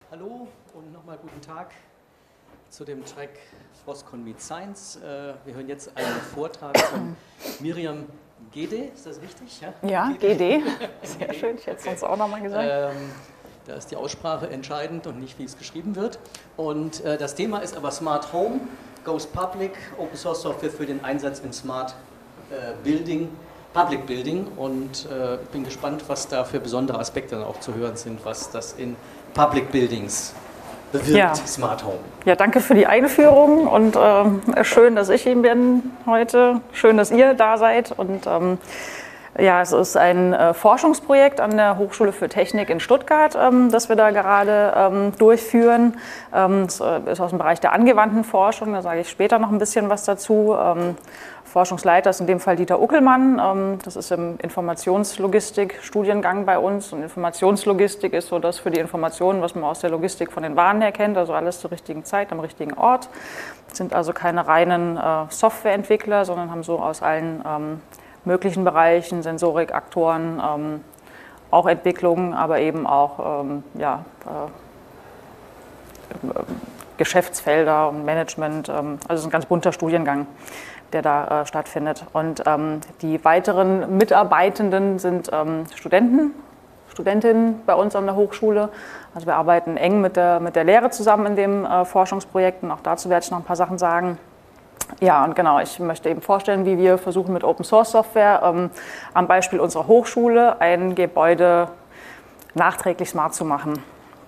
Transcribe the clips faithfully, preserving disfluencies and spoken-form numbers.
Hallo und nochmal guten Tag zu dem Track FOSCON Meets Science. Wir hören jetzt einen Vortrag von Miriam Gede, ist das richtig? Ja, ja Gede. Sehr schön, ich hätte es uns auch nochmal gesagt. Ähm, da ist die Aussprache entscheidend und nicht, wie es geschrieben wird. Und äh, das Thema ist aber Smart Home, Goes Public, Open Source Software für den Einsatz in Smart äh, Building, Public Building. Und äh, ich bin gespannt, was da für besondere Aspekte dann auch zu hören sind, was das in Public Buildings bewirkt, ja. Smart Home. Ja, danke für die Einführung und äh, schön, dass ich hier bin heute. Schön, dass ihr da seid. Und ähm, ja, es ist ein äh, Forschungsprojekt an der Hochschule für Technik in Stuttgart, ähm, das wir da gerade ähm, durchführen. Ähm, es ist aus dem Bereich der angewandten Forschung, da sage ich später noch ein bisschen was dazu. Ähm, Forschungsleiter ist in dem Fall Dieter Uckelmann. Ähm, das ist im Informationslogistik-Studiengang bei uns. Und Informationslogistik ist so das für die Informationen, was man aus der Logistik von den Waren her kennt, also alles zur richtigen Zeit, am richtigen Ort. Sind also keine reinen äh, Softwareentwickler, sondern haben so aus allen ähm, möglichen Bereichen, Sensorik, Aktoren, ähm, auch Entwicklungen, aber eben auch ähm, ja, äh, äh, Geschäftsfelder und Management. Ähm, also es ist ein ganz bunter Studiengang, der da äh, stattfindet. Und ähm, die weiteren Mitarbeitenden sind ähm, Studenten, Studentinnen bei uns an der Hochschule. Also wir arbeiten eng mit der, mit der Lehre zusammen in dem äh, Forschungsprojekt und auch dazu werde ich noch ein paar Sachen sagen. Ja, und genau, ich möchte eben vorstellen, wie wir versuchen mit Open Source Software ähm, am Beispiel unserer Hochschule ein Gebäude nachträglich smart zu machen.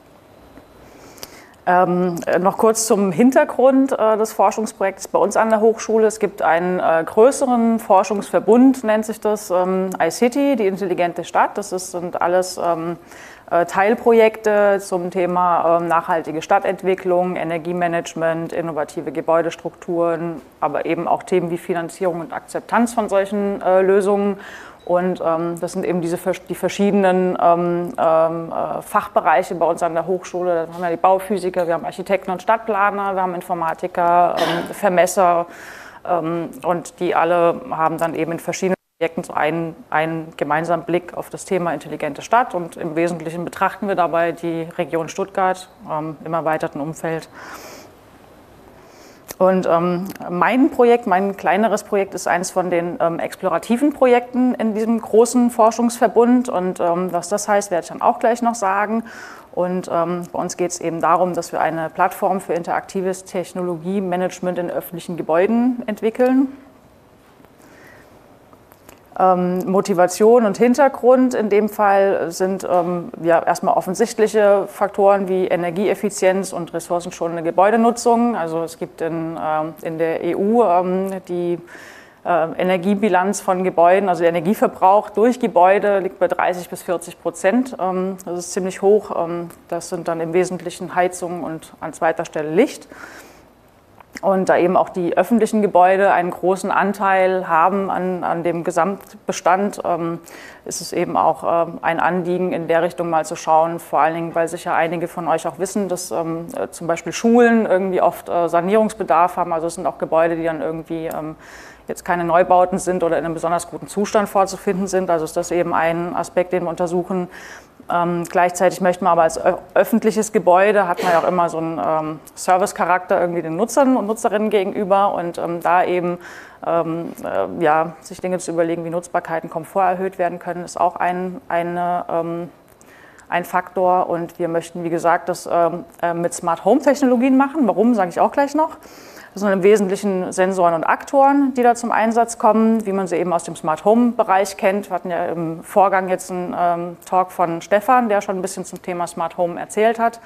Ähm, noch kurz zum Hintergrund äh, des Forschungsprojekts bei uns an der Hochschule. Es gibt einen äh, größeren Forschungsverbund, nennt sich das, ähm, iCity, die intelligente Stadt. Das ist, sind alles ähm, äh, Teilprojekte zum Thema äh, nachhaltige Stadtentwicklung, Energiemanagement, innovative Gebäudestrukturen, aber eben auch Themen wie Finanzierung und Akzeptanz von solchen äh, Lösungen. Und ähm, das sind eben diese, die verschiedenen ähm, ähm, Fachbereiche bei uns an der Hochschule. Da haben wir die Bauphysiker, wir haben Architekten und Stadtplaner, wir haben Informatiker, ähm, Vermesser ähm, und die alle haben dann eben in verschiedenen Projekten so einen, einen gemeinsamen Blick auf das Thema intelligente Stadt. Und im Wesentlichen betrachten wir dabei die Region Stuttgart ähm, im erweiterten Umfeld. Und ähm, mein Projekt, mein kleineres Projekt ist eines von den ähm, explorativen Projekten in diesem großen Forschungsverbund. Und ähm, was das heißt, werde ich dann auch gleich noch sagen. Und ähm, bei uns geht es eben darum, dass wir eine Plattform für interaktives Technologiemanagement in öffentlichen Gebäuden entwickeln. Ähm, Motivation und Hintergrund in dem Fall sind ähm, ja, erstmal offensichtliche Faktoren wie Energieeffizienz und ressourcenschonende Gebäudenutzung. Also es gibt in, ähm, in der E U ähm, die äh, Energiebilanz von Gebäuden, also der Energieverbrauch durch Gebäude liegt bei dreißig bis vierzig Prozent. Ähm, das ist ziemlich hoch. Ähm, das sind dann im Wesentlichen Heizung und an zweiter Stelle Licht. Und da eben auch die öffentlichen Gebäude einen großen Anteil haben an, an dem Gesamtbestand, ähm, ist es eben auch ähm, ein Anliegen, in der Richtung mal zu schauen, vor allen Dingen, weil sicher einige von euch auch wissen, dass ähm, äh, zum Beispiel Schulen irgendwie oft äh, Sanierungsbedarf haben. Also es sind auch Gebäude, die dann irgendwie ähm, jetzt keine Neubauten sind oder in einem besonders guten Zustand vorzufinden sind. Also ist das eben ein Aspekt, den wir untersuchen. Ähm, gleichzeitig möchte man aber als öffentliches Gebäude, hat man ja auch immer so einen ähm, Service-Charakter irgendwie den Nutzern und Nutzerinnen gegenüber und ähm, da eben ähm, äh, ja, sich Dinge zu überlegen, wie Nutzbarkeit und Komfort erhöht werden können, ist auch ein, eine, ähm, ein Faktor. Und wir möchten, wie gesagt, das ähm, äh, mit Smart Home Technologien machen. Warum, sage ich auch gleich noch. Das sind im Wesentlichen Sensoren und Aktoren, die da zum Einsatz kommen, wie man sie eben aus dem Smart Home Bereich kennt. Wir hatten ja im Vorgang jetzt einen ähm, Talk von Stefan, der schon ein bisschen zum Thema Smart Home erzählt hat.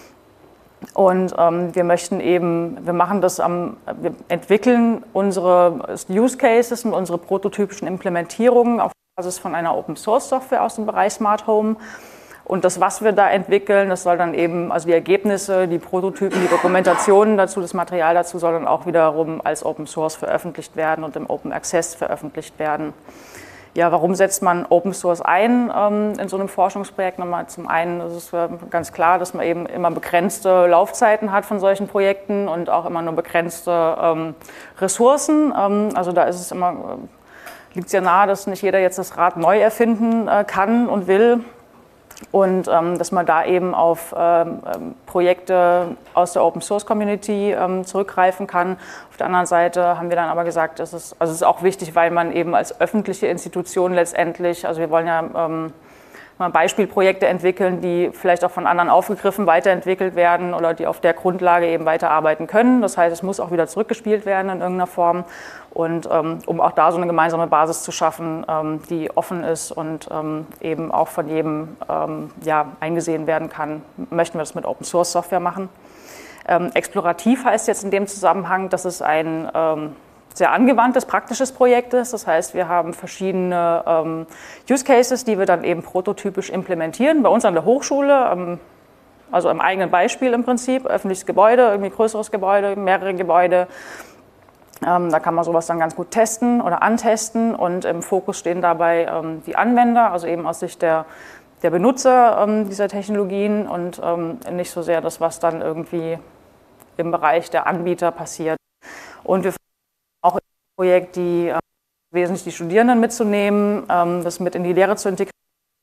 Und ähm, wir möchten eben, wir machen das am, wir entwickeln unsere Use Cases und unsere prototypischen Implementierungen auf Basis von einer Open Source Software aus dem Bereich Smart Home. Und das, was wir da entwickeln, das soll dann eben, also die Ergebnisse, die Prototypen, die Dokumentationen dazu, das Material dazu soll dann auch wiederum als Open Source veröffentlicht werden und im Open Access veröffentlicht werden. Ja, warum setzt man Open Source ein ähm, in so einem Forschungsprojekt? Nochmal zum einen ist es äh, ganz klar, dass man eben immer begrenzte Laufzeiten hat von solchen Projekten und auch immer nur begrenzte ähm, Ressourcen. Ähm, also da ist es immer, äh, liegt es ja nahe, dass nicht jeder jetzt das Rad neu erfinden äh, kann und will. Und ähm, dass man da eben auf ähm, Projekte aus der Open Source Community ähm, zurückgreifen kann. Auf der anderen Seite haben wir dann aber gesagt, es ist, also es ist auch wichtig, weil man eben als öffentliche Institution letztendlich, also wir wollen ja ähm, mal Beispielprojekte entwickeln, die vielleicht auch von anderen aufgegriffen, weiterentwickelt werden oder die auf der Grundlage eben weiterarbeiten können. Das heißt, es muss auch wieder zurückgespielt werden in irgendeiner Form. Und ähm, um auch da so eine gemeinsame Basis zu schaffen, ähm, die offen ist und ähm, eben auch von jedem ähm, ja, eingesehen werden kann, möchten wir das mit Open Source Software machen. Ähm, explorativ heißt jetzt in dem Zusammenhang, dass es ein ähm, sehr angewandtes, praktisches Projekt ist. Das heißt, wir haben verschiedene ähm, Use Cases, die wir dann eben prototypisch implementieren. Bei uns an der Hochschule, ähm, also im eigenen Beispiel im Prinzip, öffentliches Gebäude, irgendwie größeres Gebäude, mehrere Gebäude. Ähm, da kann man sowas dann ganz gut testen oder antesten und im Fokus stehen dabei ähm, die Anwender, also eben aus Sicht der, der Benutzer ähm, dieser Technologien und ähm, nicht so sehr das, was dann irgendwie im Bereich der Anbieter passiert. Und wir versuchen auch im Projekt die äh, wesentlich die Studierenden mitzunehmen, ähm, das mit in die Lehre zu integrieren,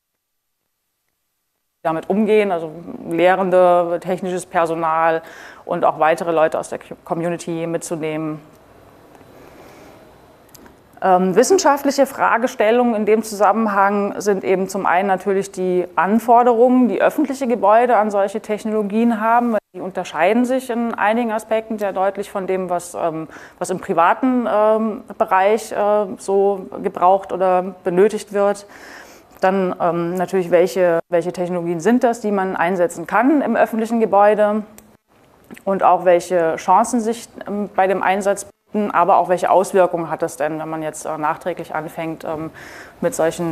damit umgehen, also Lehrende, technisches Personal und auch weitere Leute aus der Community mitzunehmen. Ähm, wissenschaftliche Fragestellungen in dem Zusammenhang sind eben zum einen natürlich die Anforderungen, die öffentliche Gebäude an solche Technologien haben. Die unterscheiden sich in einigen Aspekten sehr deutlich von dem, was, ähm, was im privaten ähm, Bereich äh, so gebraucht oder benötigt wird. Dann ähm, natürlich, welche, welche Technologien sind das, die man einsetzen kann im öffentlichen Gebäude und auch welche Chancen sich ähm, bei dem Einsatz bieten, aber auch welche Auswirkungen hat es denn, wenn man jetzt äh, nachträglich anfängt ähm, mit solchen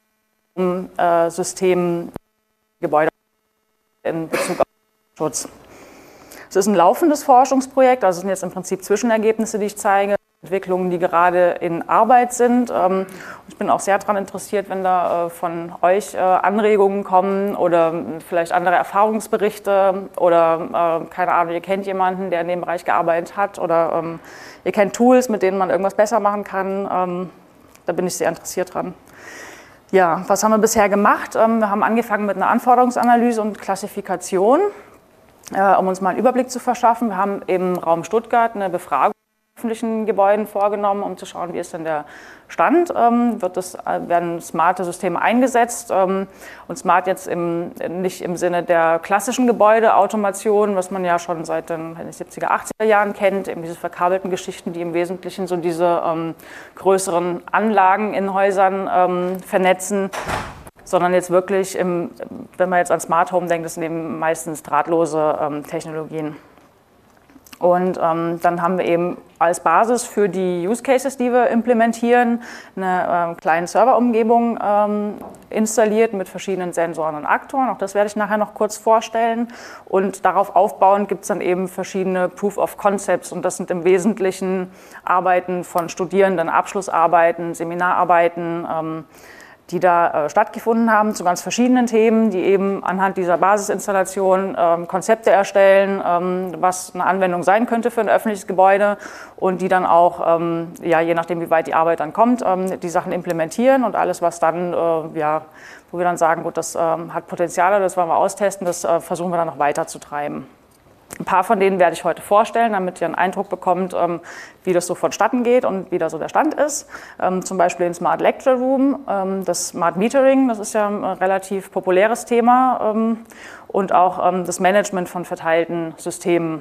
äh, Systemen, Gebäude in Bezug auf Schutz. Es ist ein laufendes Forschungsprojekt, also es sind jetzt im Prinzip Zwischenergebnisse, die ich zeige, Entwicklungen, die gerade in Arbeit sind. Ich bin auch sehr daran interessiert, wenn da von euch Anregungen kommen oder vielleicht andere Erfahrungsberichte oder, keine Ahnung, ihr kennt jemanden, der in dem Bereich gearbeitet hat oder ihr kennt Tools, mit denen man irgendwas besser machen kann. Da bin ich sehr interessiert dran. Ja, was haben wir bisher gemacht? Wir haben angefangen mit einer Anforderungsanalyse und Klassifikation, um uns mal einen Überblick zu verschaffen. Wir haben im Raum Stuttgart eine Befragung öffentlichen Gebäuden vorgenommen, um zu schauen, wie ist denn der Stand. Ähm, wird das, werden smarte Systeme eingesetzt ähm, und smart jetzt im, nicht im Sinne der klassischen Gebäudeautomation, was man ja schon seit den siebziger, achtziger Jahren kennt, eben diese verkabelten Geschichten, die im Wesentlichen so diese ähm, größeren Anlagen in Häusern ähm, vernetzen, sondern jetzt wirklich, im, wenn man jetzt an Smart Home denkt, das sind eben meistens drahtlose ähm, Technologien. Und ähm, dann haben wir eben als Basis für die Use Cases, die wir implementieren, eine ähm, kleine Serverumgebung ähm, installiert mit verschiedenen Sensoren und Aktoren. Auch das werde ich nachher noch kurz vorstellen. Und darauf aufbauend gibt es dann eben verschiedene Proof of Concepts. Und das sind im Wesentlichen Arbeiten von Studierenden, Abschlussarbeiten, Seminararbeiten, ähm, die da äh, stattgefunden haben zu ganz verschiedenen Themen, die eben anhand dieser Basisinstallation ähm, Konzepte erstellen, ähm, was eine Anwendung sein könnte für ein öffentliches Gebäude und die dann auch, ähm, ja, je nachdem wie weit die Arbeit dann kommt, ähm, die Sachen implementieren und alles, was dann, äh, ja, wo wir dann sagen, gut, das ähm, hat Potenziale, das wollen wir austesten, das äh, versuchen wir dann noch weiter zu treiben. Ein paar von denen werde ich heute vorstellen, damit ihr einen Eindruck bekommt, wie das so vonstatten geht und wie da so der Stand ist. Zum Beispiel den Smart Lecture Room, das Smart Metering, das ist ja ein relativ populäres Thema, und auch das Management von verteilten Systemen.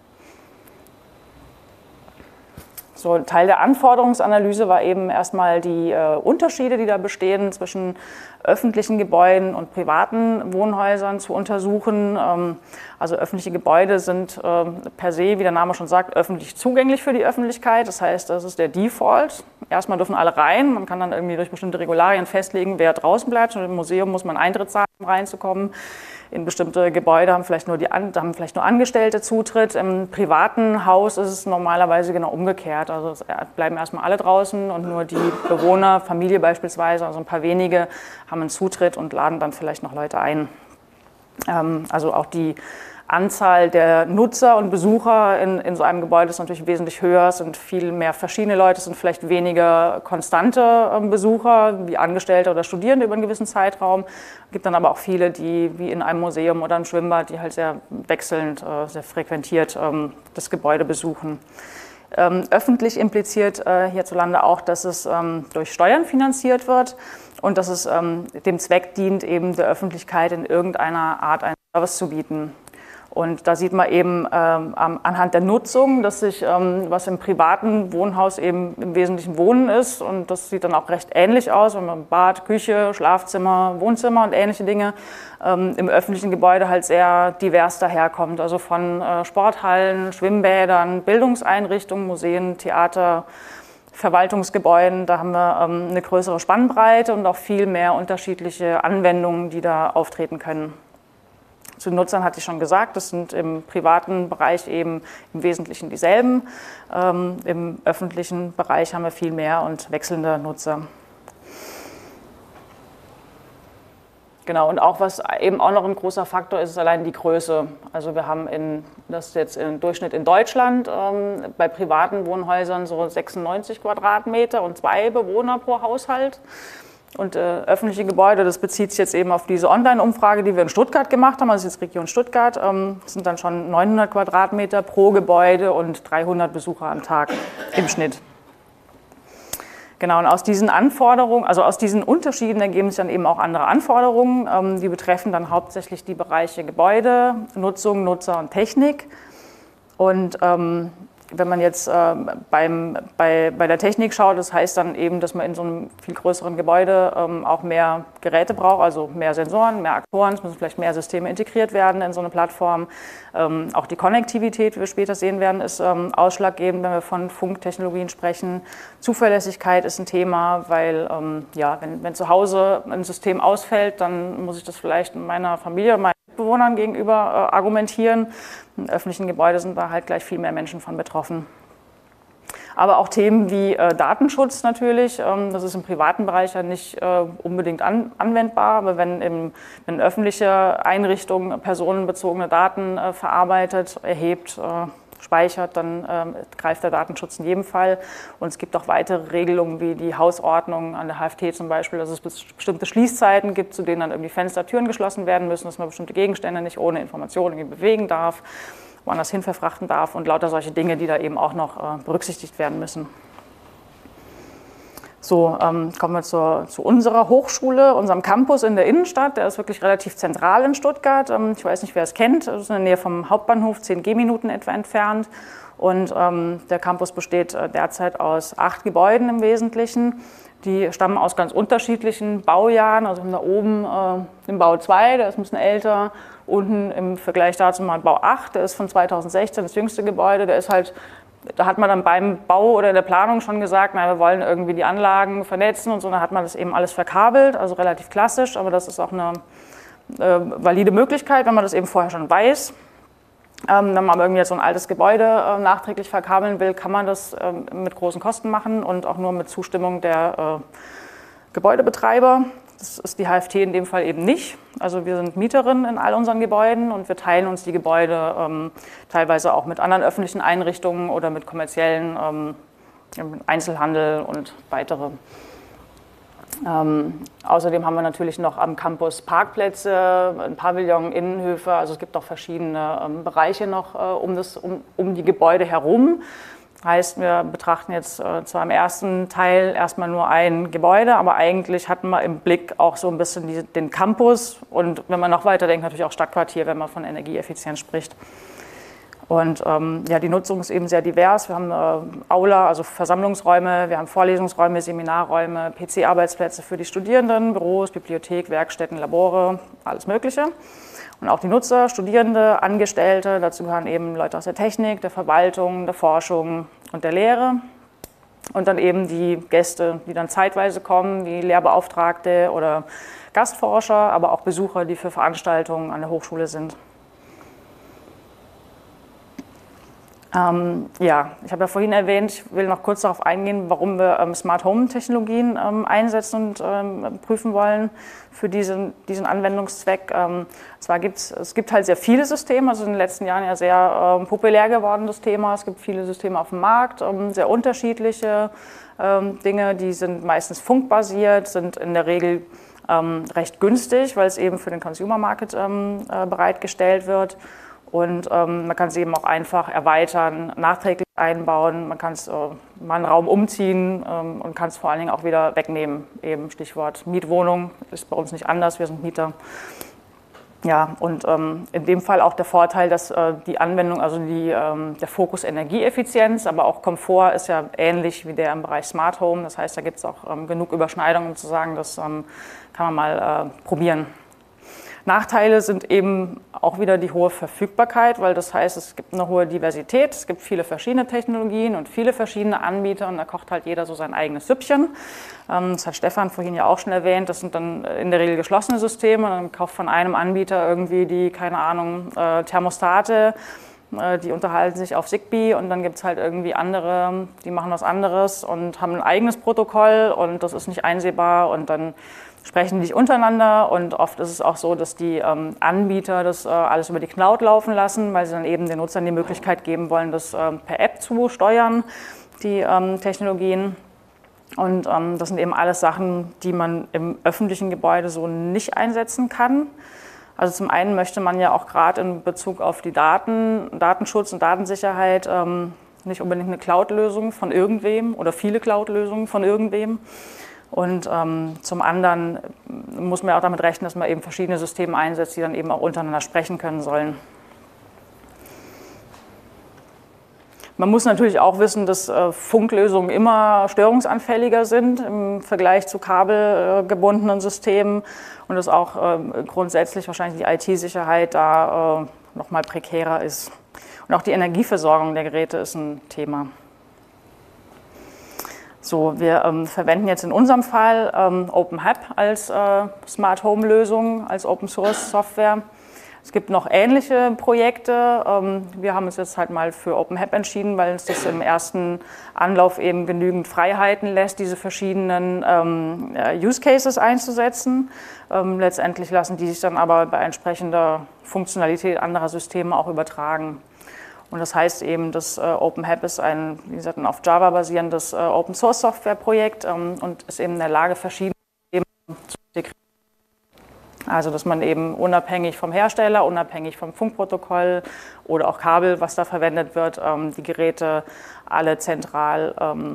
So, Teil der Anforderungsanalyse war eben erstmal die äh, Unterschiede, die da bestehen zwischen öffentlichen Gebäuden und privaten Wohnhäusern zu untersuchen. Ähm, also öffentliche Gebäude sind äh, per se, wie der Name schon sagt, öffentlich zugänglich für die Öffentlichkeit. Das heißt, das ist der Default. Erstmal dürfen alle rein. Man kann dann irgendwie durch bestimmte Regularien festlegen, wer draußen bleibt. Und im Museum muss man Eintritt zahlen, um reinzukommen. In bestimmte Gebäude haben vielleicht, nur die, haben vielleicht nur Angestellte Zutritt. Im privaten Haus ist es normalerweise genau umgekehrt. Also es bleiben erstmal alle draußen und nur die Bewohner, Familie beispielsweise, also ein paar wenige, haben einen Zutritt und laden dann vielleicht noch Leute ein. Also auch die Anzahl der Nutzer und Besucher in, in so einem Gebäude ist natürlich wesentlich höher. Es sind viel mehr verschiedene Leute, es sind vielleicht weniger konstante ähm, Besucher, wie Angestellte oder Studierende über einen gewissen Zeitraum. Es gibt dann aber auch viele, die wie in einem Museum oder einem Schwimmbad, die halt sehr wechselnd, äh, sehr frequentiert ähm, das Gebäude besuchen. Ähm, öffentlich impliziert äh, hierzulande auch, dass es ähm, durch Steuern finanziert wird und dass es ähm, dem Zweck dient, eben der Öffentlichkeit in irgendeiner Art einen Service zu bieten. Und da sieht man eben ähm, anhand der Nutzung, dass sich, ähm, was im privaten Wohnhaus eben im Wesentlichen Wohnen ist, und das sieht dann auch recht ähnlich aus, wenn man Bad, Küche, Schlafzimmer, Wohnzimmer und ähnliche Dinge ähm, im öffentlichen Gebäude halt sehr divers daherkommt. Also von äh, Sporthallen, Schwimmbädern, Bildungseinrichtungen, Museen, Theater, Verwaltungsgebäuden, da haben wir ähm, eine größere Spannbreite und auch viel mehr unterschiedliche Anwendungen, die da auftreten können. Zu den Nutzern hatte ich schon gesagt, das sind im privaten Bereich eben im Wesentlichen dieselben. Ähm, Im öffentlichen Bereich haben wir viel mehr und wechselnde Nutzer. Genau, und auch was eben auch noch ein großer Faktor ist, ist allein die Größe. Also wir haben in, das jetzt im Durchschnitt in Deutschland ähm, bei privaten Wohnhäusern so sechsundneunzig Quadratmeter und zwei Bewohner pro Haushalt. Und äh, öffentliche Gebäude, das bezieht sich jetzt eben auf diese Online-Umfrage, die wir in Stuttgart gemacht haben, also jetzt Region Stuttgart, ähm, sind dann schon neunhundert Quadratmeter pro Gebäude und dreihundert Besucher am Tag im Schnitt. Genau, und aus diesen Anforderungen, also aus diesen Unterschieden ergeben sich dann eben auch andere Anforderungen, ähm, die betreffen dann hauptsächlich die Bereiche Gebäude, Nutzung, Nutzer und Technik. Und ähm, wenn man jetzt äh, beim, bei, bei der Technik schaut, das heißt dann eben, dass man in so einem viel größeren Gebäude ähm, auch mehr Geräte braucht, also mehr Sensoren, mehr Aktoren, es müssen vielleicht mehr Systeme integriert werden in so eine Plattform. Ähm, auch die Konnektivität, wie wir später sehen werden, ist ähm, ausschlaggebend, wenn wir von Funktechnologien sprechen. Zuverlässigkeit ist ein Thema, weil ähm, ja, wenn, wenn zu Hause ein System ausfällt, dann muss ich das vielleicht meiner Familie, meinen Mitbewohnern gegenüber äh, argumentieren. In öffentlichen Gebäuden sind da halt gleich viel mehr Menschen von betroffen. Aber auch Themen wie äh, Datenschutz natürlich, ähm, das ist im privaten Bereich ja nicht äh, unbedingt an, anwendbar, aber wenn, im, wenn öffentliche Einrichtungen personenbezogene Daten äh, verarbeitet, erhebt, äh, speichert, dann ähm, greift der Datenschutz in jedem Fall. Und es gibt auch weitere Regelungen wie die Hausordnung an der H F T zum Beispiel, dass es bestimmte Schließzeiten gibt, zu denen dann irgendwie Fenster, Türen geschlossen werden müssen, dass man bestimmte Gegenstände nicht ohne Information irgendwie bewegen darf, woanders hin verfrachten darf und lauter solche Dinge, die da eben auch noch äh, berücksichtigt werden müssen. So, ähm, kommen wir zur, zu unserer Hochschule, unserem Campus in der Innenstadt. Der ist wirklich relativ zentral in Stuttgart. Ähm, ich weiß nicht, wer es kennt. Das ist in der Nähe vom Hauptbahnhof, zehn Gehminuten etwa entfernt. Und ähm, der Campus besteht äh, derzeit aus acht Gebäuden im Wesentlichen. Die stammen aus ganz unterschiedlichen Baujahren. Also wir haben da oben äh, den Bau zwei, der ist ein bisschen älter. Unten im Vergleich dazu mal Bau acht, der ist von zweitausendsechzehn, das jüngste Gebäude. Der ist halt... Da hat man dann beim Bau oder in der Planung schon gesagt, na, wir wollen irgendwie die Anlagen vernetzen und so, dann hat man das eben alles verkabelt, also relativ klassisch, aber das ist auch eine äh, valide Möglichkeit, wenn man das eben vorher schon weiß. Ähm, wenn man aber irgendwie jetzt so ein altes Gebäude äh, nachträglich verkabeln will, kann man das äh, mit großen Kosten machen und auch nur mit Zustimmung der äh, Gebäudebetreiber. Das ist die H F T in dem Fall eben nicht. Also wir sind Mieterin in all unseren Gebäuden und wir teilen uns die Gebäude ähm, teilweise auch mit anderen öffentlichen Einrichtungen oder mit kommerziellen ähm, Einzelhandel und weitere. Ähm, außerdem haben wir natürlich noch am Campus Parkplätze, ein Pavillon, Innenhöfe. Also es gibt auch verschiedene ähm, Bereiche noch äh, um, das, um, um die Gebäude herum. Heißt, wir betrachten jetzt äh, zwar im ersten Teil erstmal nur ein Gebäude, aber eigentlich hatten wir im Blick auch so ein bisschen die, den Campus und wenn man noch weiter denkt, natürlich auch Stadtquartier, wenn man von Energieeffizienz spricht. Und ähm, ja, die Nutzung ist eben sehr divers. Wir haben äh, Aula, also Versammlungsräume, wir haben Vorlesungsräume, Seminarräume, P C-Arbeitsplätze für die Studierenden, Büros, Bibliothek, Werkstätten, Labore, alles Mögliche. Und auch die Nutzer, Studierende, Angestellte, dazu gehören eben Leute aus der Technik, der Verwaltung, der Forschung und der Lehre. Und dann eben die Gäste, die dann zeitweise kommen, wie Lehrbeauftragte oder Gastforscher, aber auch Besucher, die für Veranstaltungen an der Hochschule sind. Ähm, ja, ich habe ja vorhin erwähnt, ich will noch kurz darauf eingehen, warum wir ähm, Smart Home Technologien ähm, einsetzen und ähm, prüfen wollen für diesen, diesen Anwendungszweck. Ähm, zwar gibt's, es gibt halt sehr viele Systeme, also in den letzten Jahren ja sehr ähm, populär geworden das Thema. Es gibt viele Systeme auf dem Markt, ähm, sehr unterschiedliche ähm, Dinge, die sind meistens funkbasiert, sind in der Regel ähm, recht günstig, weil es eben für den Consumer Market ähm, äh, bereitgestellt wird. Und ähm, man kann es eben auch einfach erweitern, nachträglich einbauen. Man kann es äh, mal einen Raum umziehen ähm, und kann es vor allen Dingen auch wieder wegnehmen. Eben Stichwort Mietwohnung ist bei uns nicht anders, wir sind Mieter. Ja, und ähm, in dem Fall auch der Vorteil, dass äh, die Anwendung, also die, ähm, der Fokus Energieeffizienz, aber auch Komfort ist ja ähnlich wie der im Bereich Smart Home. Das heißt, da gibt es auch ähm, genug Überschneidungen, um zu sagen, das ähm, kann man mal äh, probieren. Nachteile sind eben auch wieder die hohe Verfügbarkeit, weil das heißt, es gibt eine hohe Diversität, es gibt viele verschiedene Technologien und viele verschiedene Anbieter und da kocht halt jeder so sein eigenes Süppchen. Das hat Stefan vorhin ja auch schon erwähnt, das sind dann in der Regel geschlossene Systeme, dann kauft von einem Anbieter irgendwie die, keine Ahnung, Thermostate, die unterhalten sich auf Zigbee und dann gibt es halt irgendwie andere, die machen was anderes und haben ein eigenes Protokoll und das ist nicht einsehbar und dann sprechen die nicht untereinander und oft ist es auch so, dass die ähm, Anbieter das äh, alles über die Cloud laufen lassen, weil sie dann eben den Nutzern die Möglichkeit geben wollen, das ähm, per App zu steuern, die ähm, Technologien. Und ähm, das sind eben alles Sachen, die man im öffentlichen Gebäude so nicht einsetzen kann. Also zum einen möchte man ja auch gerade in Bezug auf die Daten, Datenschutz und Datensicherheit ähm, nicht unbedingt eine Cloud-Lösung von irgendwem oder viele Cloud-Lösungen von irgendwem. Und ähm, zum anderen muss man ja auch damit rechnen, dass man eben verschiedene Systeme einsetzt, die dann eben auch untereinander sprechen können sollen. Man muss natürlich auch wissen, dass äh, Funklösungen immer störungsanfälliger sind im Vergleich zu kabelgebundenen Systemen und dass auch äh, grundsätzlich wahrscheinlich die I T-Sicherheit da äh, noch mal prekärer ist. Und auch die Energieversorgung der Geräte ist ein Thema. So, wir ähm, verwenden jetzt in unserem Fall ähm, OpenHAB als äh, Smart Home Lösung, als Open Source Software. Es gibt noch ähnliche Projekte. Ähm, wir haben uns jetzt halt mal für OpenHAB entschieden, weil uns das im ersten Anlauf eben genügend Freiheiten lässt, diese verschiedenen ähm, Use Cases einzusetzen. Ähm, letztendlich lassen die sich dann aber bei entsprechender Funktionalität anderer Systeme auch übertragen. Und das heißt eben, dass äh, OpenHAB ist ein, wie gesagt, ein auf Java basierendes äh, Open-Source-Software-Projekt ähm, und ist eben in der Lage, verschiedene Systeme zu integrieren. Also, dass man eben unabhängig vom Hersteller, unabhängig vom Funkprotokoll oder auch Kabel, was da verwendet wird, ähm, die Geräte alle zentral ähm,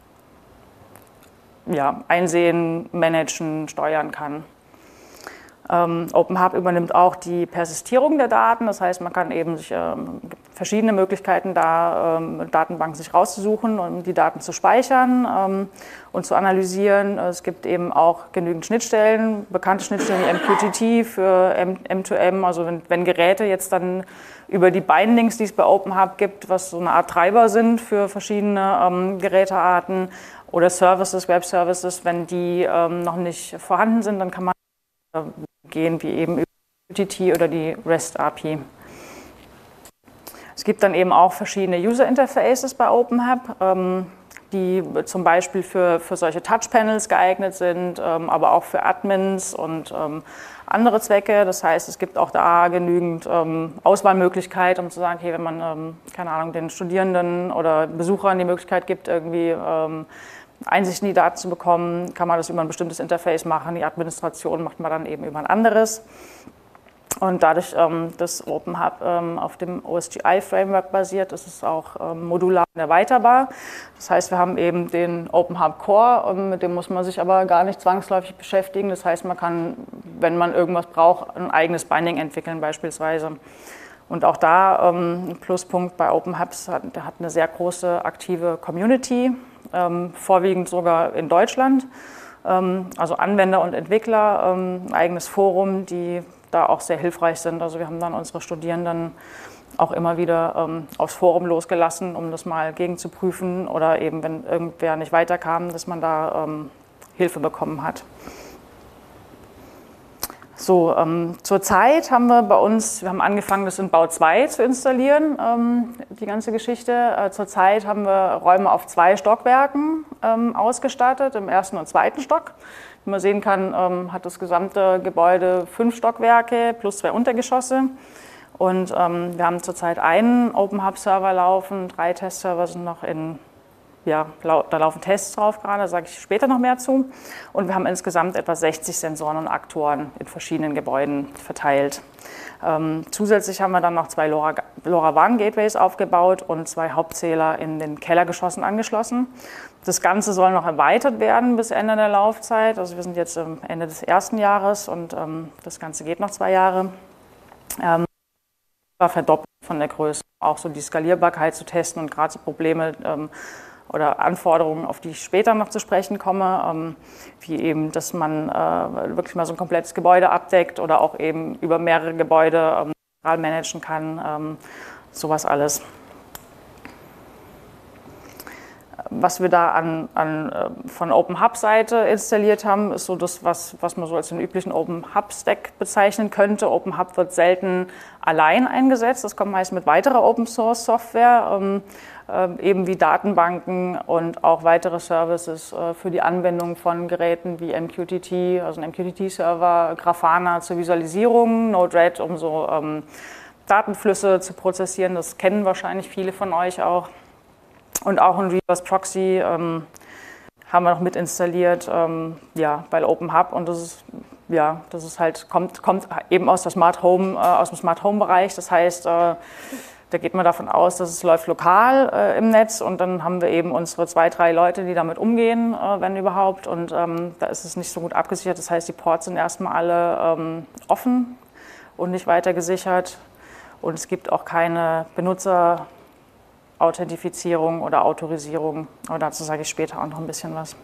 ja, einsehen, managen, steuern kann. Ähm, OpenHAB übernimmt auch die Persistierung der Daten, das heißt, man kann eben sich ähm, verschiedene Möglichkeiten da, ähm, Datenbanken sich rauszusuchen, um die Daten zu speichern ähm, und zu analysieren. Es gibt eben auch genügend Schnittstellen, bekannte Schnittstellen wie M Q T T für M zwei M, also wenn, wenn Geräte jetzt dann über die Bindings, die es bei OpenHAB gibt, was so eine Art Treiber sind für verschiedene ähm, Gerätearten oder Services, Web-Services, wenn die ähm, noch nicht vorhanden sind, dann kann man gehen, wie eben über M Q T T oder die REST A P I. Es gibt dann eben auch verschiedene User Interfaces bei OpenHAB, ähm, die zum Beispiel für, für solche Touchpanels geeignet sind, ähm, aber auch für Admins und ähm, andere Zwecke. Das heißt, es gibt auch da genügend ähm, Auswahlmöglichkeit, um zu sagen, okay, wenn man, ähm, keine Ahnung, den Studierenden oder Besuchern die Möglichkeit gibt, irgendwie ähm, Einsicht in die Daten zu bekommen, kann man das über ein bestimmtes Interface machen. Die Administration macht man dann eben über ein anderes. Und dadurch, ähm, dass OpenHAB ähm, auf dem O S G I-Framework basiert, ist es auch ähm, modular und erweiterbar. Das heißt, wir haben eben den OpenHAB Core, ähm, mit dem muss man sich aber gar nicht zwangsläufig beschäftigen. Das heißt, man kann, wenn man irgendwas braucht, ein eigenes Binding entwickeln beispielsweise. Und auch da ähm, ein Pluspunkt bei OpenHAB, der hat eine sehr große aktive Community, ähm, vorwiegend sogar in Deutschland. Ähm, also Anwender und Entwickler, ähm, ein eigenes Forum, die da auch sehr hilfreich sind. Also wir haben dann unsere Studierenden auch immer wieder ähm, aufs Forum losgelassen, um das mal gegenzuprüfen oder eben, wenn irgendwer nicht weiterkam, dass man da ähm, Hilfe bekommen hat. So, ähm, zurzeit haben wir bei uns, wir haben angefangen, das in Bau zwei zu installieren, ähm, die ganze Geschichte. Äh, zurzeit haben wir Räume auf zwei Stockwerken ähm, ausgestattet, im ersten und zweiten Stock. Wie man sehen kann, ähm, hat das gesamte Gebäude fünf Stockwerke plus zwei Untergeschosse. Und ähm, wir haben zurzeit einen Open Hub Server laufen, drei Testserver sind noch in, ja, da laufen Tests drauf gerade, da sage ich später noch mehr zu. Und wir haben insgesamt etwa sechzig Sensoren und Aktoren in verschiedenen Gebäuden verteilt. Ähm, zusätzlich haben wir dann noch zwei LoRaWAN-Gateways aufgebaut und zwei Hauptzähler in den Kellergeschossen angeschlossen. Das Ganze soll noch erweitert werden bis Ende der Laufzeit. Also wir sind jetzt am Ende des ersten Jahres und ähm, das Ganze geht noch zwei Jahre. Ähm, verdoppelt von der Größe, auch so die Skalierbarkeit zu testen und gerade so Probleme ähm, oder Anforderungen, auf die ich später noch zu sprechen komme, ähm, wie eben, dass man äh, wirklich mal so ein komplettes Gebäude abdeckt oder auch eben über mehrere Gebäude ähm, managen kann, ähm, sowas alles. Was wir da an, an, von Open Hub Seite installiert haben, ist so das, was, was man so als den üblichen Open Hub Stack bezeichnen könnte. Open Hub wird selten allein eingesetzt, das kommt meist mit weiterer Open Source Software, ähm, äh, eben wie Datenbanken und auch weitere Services äh, für die Anwendung von Geräten wie M Q T T, also ein M Q T T-Server, Grafana zur Visualisierung, Node-RED, um so ähm, Datenflüsse zu prozessieren. Das kennen wahrscheinlich viele von euch auch. Und auch ein Reverse Proxy ähm, haben wir noch mit installiert, ähm, ja, bei Open Hub. Und das ist, ja, das ist halt, kommt, kommt eben aus, der Smart Home, äh, aus dem Smart Home Bereich. Das heißt, äh, da geht man davon aus, dass es läuft lokal äh, im Netz. Und dann haben wir eben unsere zwei, drei Leute, die damit umgehen, äh, wenn überhaupt. Und ähm, da ist es nicht so gut abgesichert. Das heißt, die Ports sind erstmal alle ähm, offen und nicht weiter gesichert. Und es gibt auch keine Benutzer Authentifizierung oder Autorisierung, aber dazu sage ich später auch noch ein bisschen was.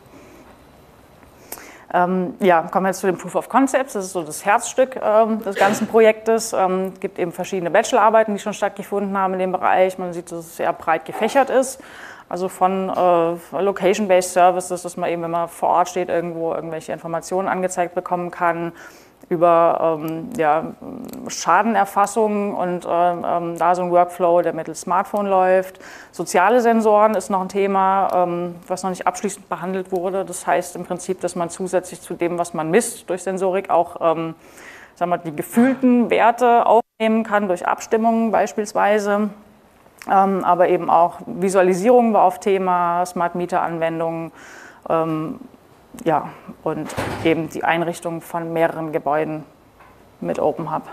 Ähm, ja, kommen wir jetzt zu den Proof of Concepts, das ist so das Herzstück ähm, des ganzen Projektes. Ähm, es gibt eben verschiedene Bachelorarbeiten, die schon stattgefunden haben in dem Bereich. Man sieht, dass es sehr breit gefächert ist, also von äh, Location-Based Services, dass man eben, wenn man vor Ort steht, irgendwo irgendwelche Informationen angezeigt bekommen kann, über ähm, ja, Schadenerfassung und ähm, da so ein Workflow, der mittels Smartphone läuft. Soziale Sensoren ist noch ein Thema, ähm, was noch nicht abschließend behandelt wurde. Das heißt im Prinzip, dass man zusätzlich zu dem, was man misst durch Sensorik, auch ähm, sagen wir, die gefühlten Werte aufnehmen kann, durch Abstimmungen beispielsweise. Ähm, aber eben auch Visualisierung war auf Thema, Smart Meter Anwendungen. Ähm, Ja, und eben die Einrichtung von mehreren Gebäuden mit Open Hub.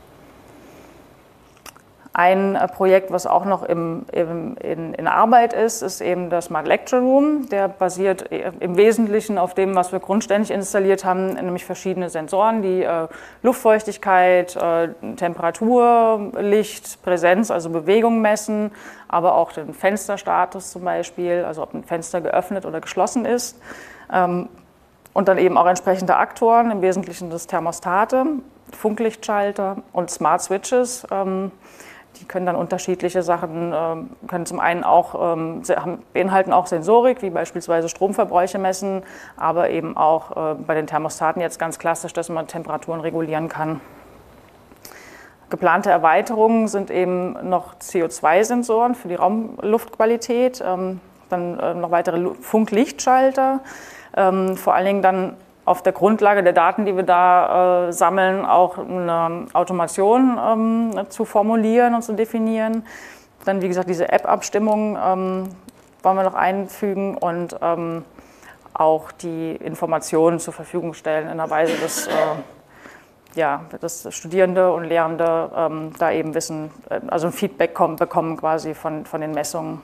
Ein Projekt, was auch noch im, im, in, in Arbeit ist, ist eben der Smart Lecture Room. Der basiert im Wesentlichen auf dem, was wir grundständig installiert haben, nämlich verschiedene Sensoren, die äh, Luftfeuchtigkeit, äh, Temperatur, Licht, Präsenz, also Bewegung messen, aber auch den Fensterstatus zum Beispiel, also ob ein Fenster geöffnet oder geschlossen ist. Ähm, und dann eben auch entsprechende Aktoren, im Wesentlichen das Thermostate, Funklichtschalter und Smart Switches. Ähm, die können dann unterschiedliche Sachen, ähm, können zum einen auch, ähm, beinhalten auch Sensorik, wie beispielsweise Stromverbräuche messen, aber eben auch äh, bei den Thermostaten jetzt ganz klassisch, dass man Temperaturen regulieren kann. Geplante Erweiterungen sind eben noch C O zwei Sensoren für die Raumluftqualität, ähm, dann äh, noch weitere Funklichtschalter. Ähm, vor allen Dingen dann auf der Grundlage der Daten, die wir da äh, sammeln, auch eine Automation ähm, zu formulieren und zu definieren. Dann, wie gesagt, diese App-Abstimmung ähm, wollen wir noch einfügen und ähm, auch die Informationen zur Verfügung stellen in einer Weise, dass, äh, ja, dass Studierende und Lehrende ähm, da eben wissen, äh, also ein Feedback kommen, bekommen quasi von, von den Messungen.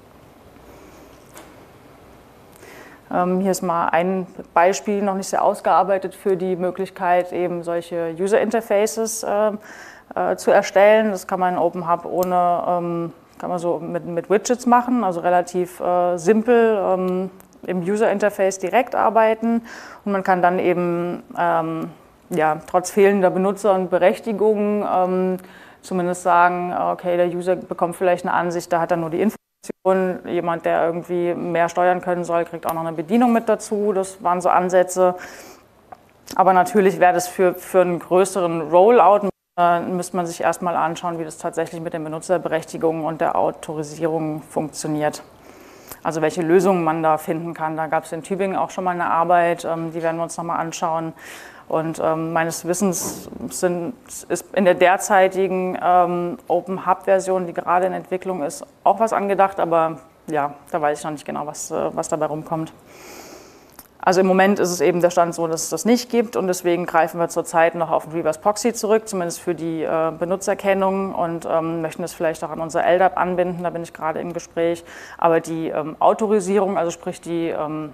Hier ist mal ein Beispiel, noch nicht sehr ausgearbeitet, für die Möglichkeit, eben solche User Interfaces äh, äh, zu erstellen. Das kann man in Open Hub ohne, ähm, kann man so mit, mit Widgets machen, also relativ äh, simpel ähm, im User Interface direkt arbeiten. Und man kann dann eben, ähm, ja, trotz fehlender Benutzer und Berechtigungen ähm, zumindest sagen, okay, der User bekommt vielleicht eine Ansicht, da hat er nur die Info. Jemand, der irgendwie mehr steuern können soll, kriegt auch noch eine Bedienung mit dazu. Das waren so Ansätze. Aber natürlich wäre das für, für einen größeren Rollout, äh, müsste man sich erstmal anschauen, wie das tatsächlich mit den Benutzerberechtigungen und der Autorisierung funktioniert. Also welche Lösungen man da finden kann. Da gab es in Tübingen auch schon mal eine Arbeit, ähm, die werden wir uns nochmal anschauen. Und ähm, meines Wissens sind, ist in der derzeitigen ähm, Open Hub-Version, die gerade in Entwicklung ist, auch was angedacht, aber ja, da weiß ich noch nicht genau, was, äh, was dabei rumkommt. Also im Moment ist es eben der Stand so, dass es das nicht gibt und deswegen greifen wir zurzeit noch auf Reverse Proxy zurück, zumindest für die äh, Benutzerkennung und ähm, möchten das vielleicht auch an unser L D A P anbinden, da bin ich gerade im Gespräch. Aber die ähm, Autorisierung, also sprich die ähm,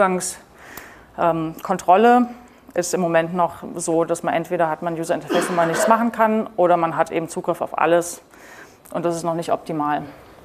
Zugangskontrolle, ähm, ist im Moment noch so, dass man entweder hat man User Interface, wo man nichts machen kann, oder man hat eben Zugriff auf alles und das ist noch nicht optimal.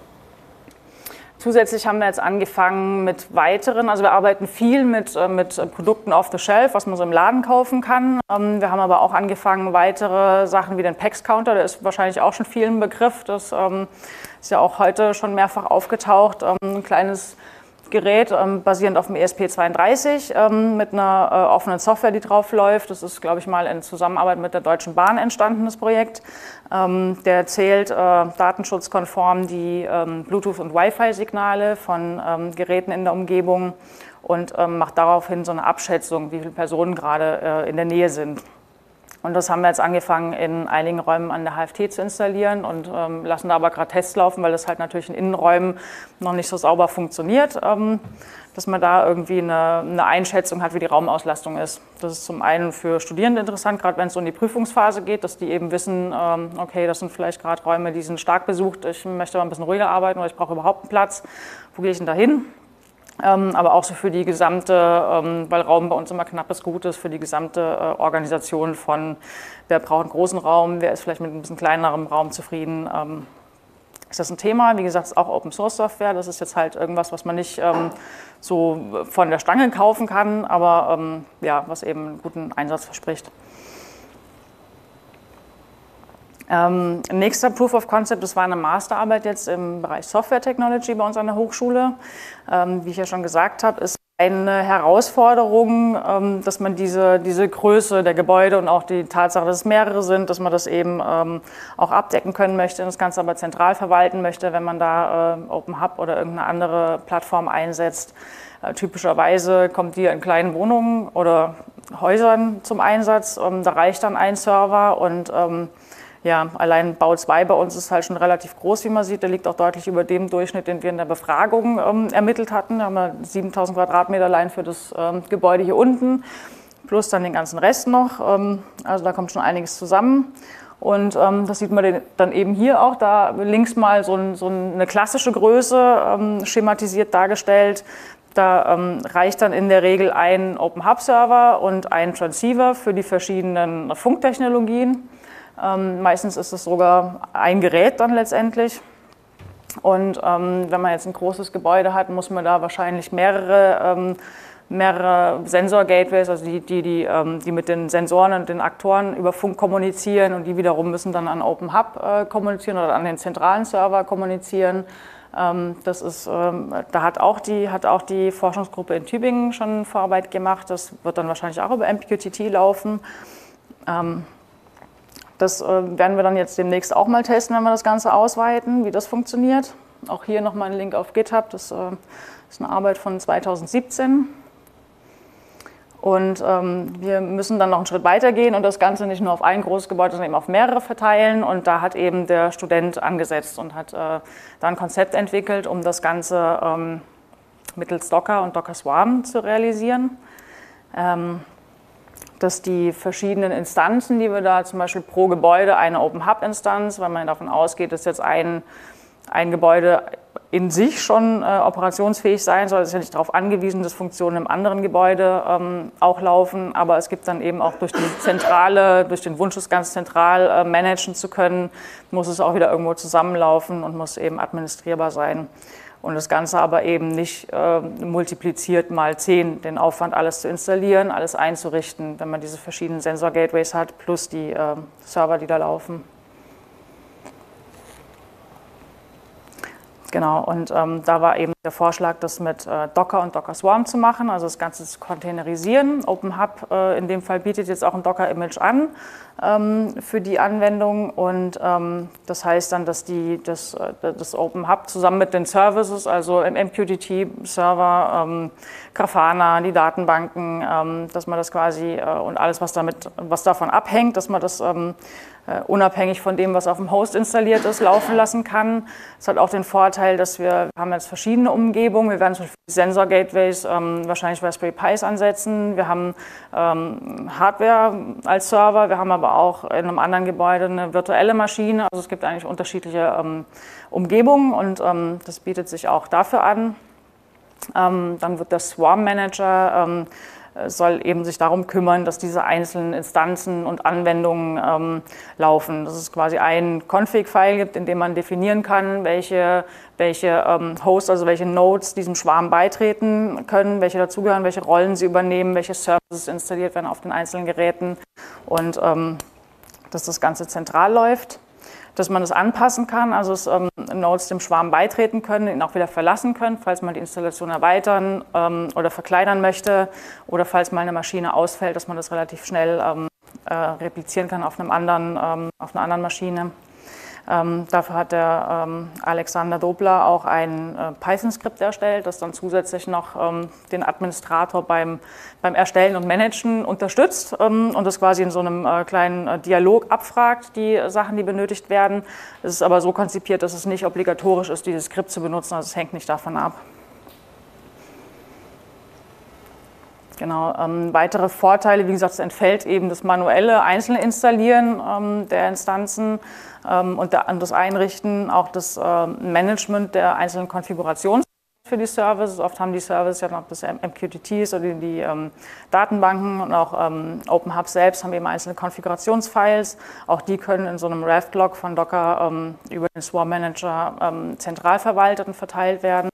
Zusätzlich haben wir jetzt angefangen mit weiteren, also wir arbeiten viel mit, mit Produkten off the shelf, was man so im Laden kaufen kann. Wir haben aber auch angefangen, weitere Sachen wie den P E X Counter, der ist wahrscheinlich auch schon vielen Begriff, das ist ja auch heute schon mehrfach aufgetaucht, ein kleines Gerät ähm, basierend auf dem E S P zweiunddreißig ähm, mit einer äh, offenen Software, die drauf läuft. Das ist, glaube ich, mal in Zusammenarbeit mit der Deutschen Bahn entstandenes Projekt. Ähm, der zählt äh, datenschutzkonform die ähm, Bluetooth- und Wi-Fi-Signale von ähm, Geräten in der Umgebung und ähm, macht daraufhin so eine Abschätzung, wie viele Personen gerade äh, in der Nähe sind. Und das haben wir jetzt angefangen, in einigen Räumen an der H F T zu installieren und ähm, lassen da aber gerade Tests laufen, weil das halt natürlich in Innenräumen noch nicht so sauber funktioniert, ähm, dass man da irgendwie eine, eine Einschätzung hat, wie die Raumauslastung ist. Das ist zum einen für Studierende interessant, gerade wenn es so in die Prüfungsphase geht, dass die eben wissen, ähm, okay, das sind vielleicht gerade Räume, die sind stark besucht, ich möchte aber ein bisschen ruhiger arbeiten oder ich brauche überhaupt einen Platz. Wo gehe ich denn da hin? Ähm, aber auch so für die gesamte, ähm, weil Raum bei uns immer knappes Gut ist, für die gesamte äh, Organisation von, wer braucht einen großen Raum, wer ist vielleicht mit ein bisschen kleinerem Raum zufrieden. Ähm, ist das ein Thema? Wie gesagt, ist auch Open Source Software. Das ist jetzt halt irgendwas, was man nicht ähm, so von der Stange kaufen kann, aber ähm, ja, was eben einen guten Einsatz verspricht. Ähm, nächster Proof of Concept, das war eine Masterarbeit jetzt im Bereich Software Technology bei uns an der Hochschule. Ähm, wie ich ja schon gesagt habe, ist eine Herausforderung, ähm, dass man diese, diese Größe der Gebäude und auch die Tatsache, dass es mehrere sind, dass man das eben ähm, auch abdecken können möchte und das Ganze aber zentral verwalten möchte, wenn man da äh, Open Hub oder irgendeine andere Plattform einsetzt. Äh, typischerweise kommt die in kleinen Wohnungen oder Häusern zum Einsatz. Ähm, da reicht dann ein Server und ähm, ja, allein Bau zwei bei uns ist halt schon relativ groß, wie man sieht. Der liegt auch deutlich über dem Durchschnitt, den wir in der Befragung ähm, ermittelt hatten. Da haben wir siebentausend Quadratmeter allein für das ähm, Gebäude hier unten, plus dann den ganzen Rest noch. Ähm, also da kommt schon einiges zusammen. Und ähm, das sieht man dann eben hier auch, da links mal so, ein, so eine klassische Größe ähm, schematisiert dargestellt. Da ähm, reicht dann in der Regel ein Open Hub Server und ein Transceiver für die verschiedenen Funktechnologien. Ähm, meistens ist es sogar ein Gerät dann letztendlich. Und ähm, wenn man jetzt ein großes Gebäude hat, muss man da wahrscheinlich mehrere, ähm, mehrere Sensor-Gateways, also die, die, die, ähm, die mit den Sensoren und den Aktoren über Funk kommunizieren und die wiederum müssen dann an Open Hub äh, kommunizieren oder an den zentralen Server kommunizieren. Ähm, das ist, ähm, da hat auch, die, hat auch die Forschungsgruppe in Tübingen schon Vorarbeit gemacht. Das wird dann wahrscheinlich auch über M Q T T laufen. Ähm, Das äh, werden wir dann jetzt demnächst auch mal testen, wenn wir das Ganze ausweiten, wie das funktioniert. Auch hier nochmal ein Link auf GitHub, das äh, ist eine Arbeit von zweitausendsiebzehn. Und ähm, wir müssen dann noch einen Schritt weiter gehen und das Ganze nicht nur auf ein großes Gebäude, sondern eben auf mehrere verteilen. Und da hat eben der Student angesetzt und hat äh, da ein Konzept entwickelt, um das Ganze ähm, mittels Docker und Docker Swarm zu realisieren. Ähm, dass die verschiedenen Instanzen, die wir da zum Beispiel pro Gebäude eine Open Hub Instanz, weil man davon ausgeht, dass jetzt ein, ein Gebäude in sich schon äh, operationsfähig sein soll. Es ist ja nicht darauf angewiesen, dass Funktionen im anderen Gebäude ähm, auch laufen, aber es gibt dann eben auch durch die Zentrale, durch den Wunsch, es ganz zentral äh, managen zu können, muss es auch wieder irgendwo zusammenlaufen und muss eben administrierbar sein. Und das Ganze aber eben nicht äh, multipliziert mal zehn, den Aufwand, alles zu installieren, alles einzurichten, wenn man diese verschiedenen Sensor-Gateways hat, plus die äh, Server, die da laufen. Genau, und ähm, da war eben der Vorschlag, das mit äh, Docker und Docker Swarm zu machen, also das Ganze zu containerisieren. OpenHub äh, in dem Fall bietet jetzt auch ein Docker-Image an ähm, für die Anwendung, und ähm, das heißt dann, dass die, das, das OpenHub zusammen mit den Services, also im M Q T T-Server, ähm, Grafana, die Datenbanken, ähm, dass man das quasi äh, und alles, was, damit, was davon abhängt, dass man das ähm, Uh, unabhängig von dem, was auf dem Host installiert ist, laufen lassen kann. Das hat auch den Vorteil, dass wir, wir haben jetzt verschiedene Umgebungen. Wir werden zum Beispiel Sensor-Gateways ähm, wahrscheinlich Raspberry Pis ansetzen. Wir haben ähm, Hardware als Server. Wir haben aber auch in einem anderen Gebäude eine virtuelle Maschine. Also es gibt eigentlich unterschiedliche ähm, Umgebungen, und ähm, das bietet sich auch dafür an. Ähm, dann wird der Swarm Manager ähm, soll eben sich darum kümmern, dass diese einzelnen Instanzen und Anwendungen ähm, laufen. Dass es quasi ein Config-File gibt, in dem man definieren kann, welche, welche ähm, Hosts, also welche Nodes diesem Schwarm beitreten können, welche dazugehören, welche Rollen sie übernehmen, welche Services installiert werden auf den einzelnen Geräten, und ähm, dass das Ganze zentral läuft. Dass man das anpassen kann, also dass ähm, Nodes dem Schwarm beitreten können, ihn auch wieder verlassen können, falls man die Installation erweitern ähm, oder verkleinern möchte, oder falls mal eine Maschine ausfällt, dass man das relativ schnell ähm, äh, replizieren kann auf, einem anderen, ähm, auf einer anderen Maschine. Ähm, dafür hat der ähm, Alexander Dobler auch ein äh, Python-Skript erstellt, das dann zusätzlich noch ähm, den Administrator beim, beim Erstellen und Managen unterstützt ähm, und das quasi in so einem äh, kleinen äh, Dialog abfragt, die Sachen, die benötigt werden. Es ist aber so konzipiert, dass es nicht obligatorisch ist, dieses Skript zu benutzen, also es hängt nicht davon ab. Genau, ähm, weitere Vorteile, wie gesagt, es entfällt eben das manuelle einzelne Installieren ähm, der Instanzen ähm, und, der, und das Einrichten, auch das ähm, Management der einzelnen Konfigurationen für die Services. Oft haben die Services ja noch das M Q T Ts oder die, die ähm, Datenbanken, und auch ähm, OpenHub selbst haben eben einzelne Konfigurationsfiles. Auch die können in so einem Raft-Log von Docker ähm, über den Swarm Manager ähm, zentral verwaltet und verteilt werden.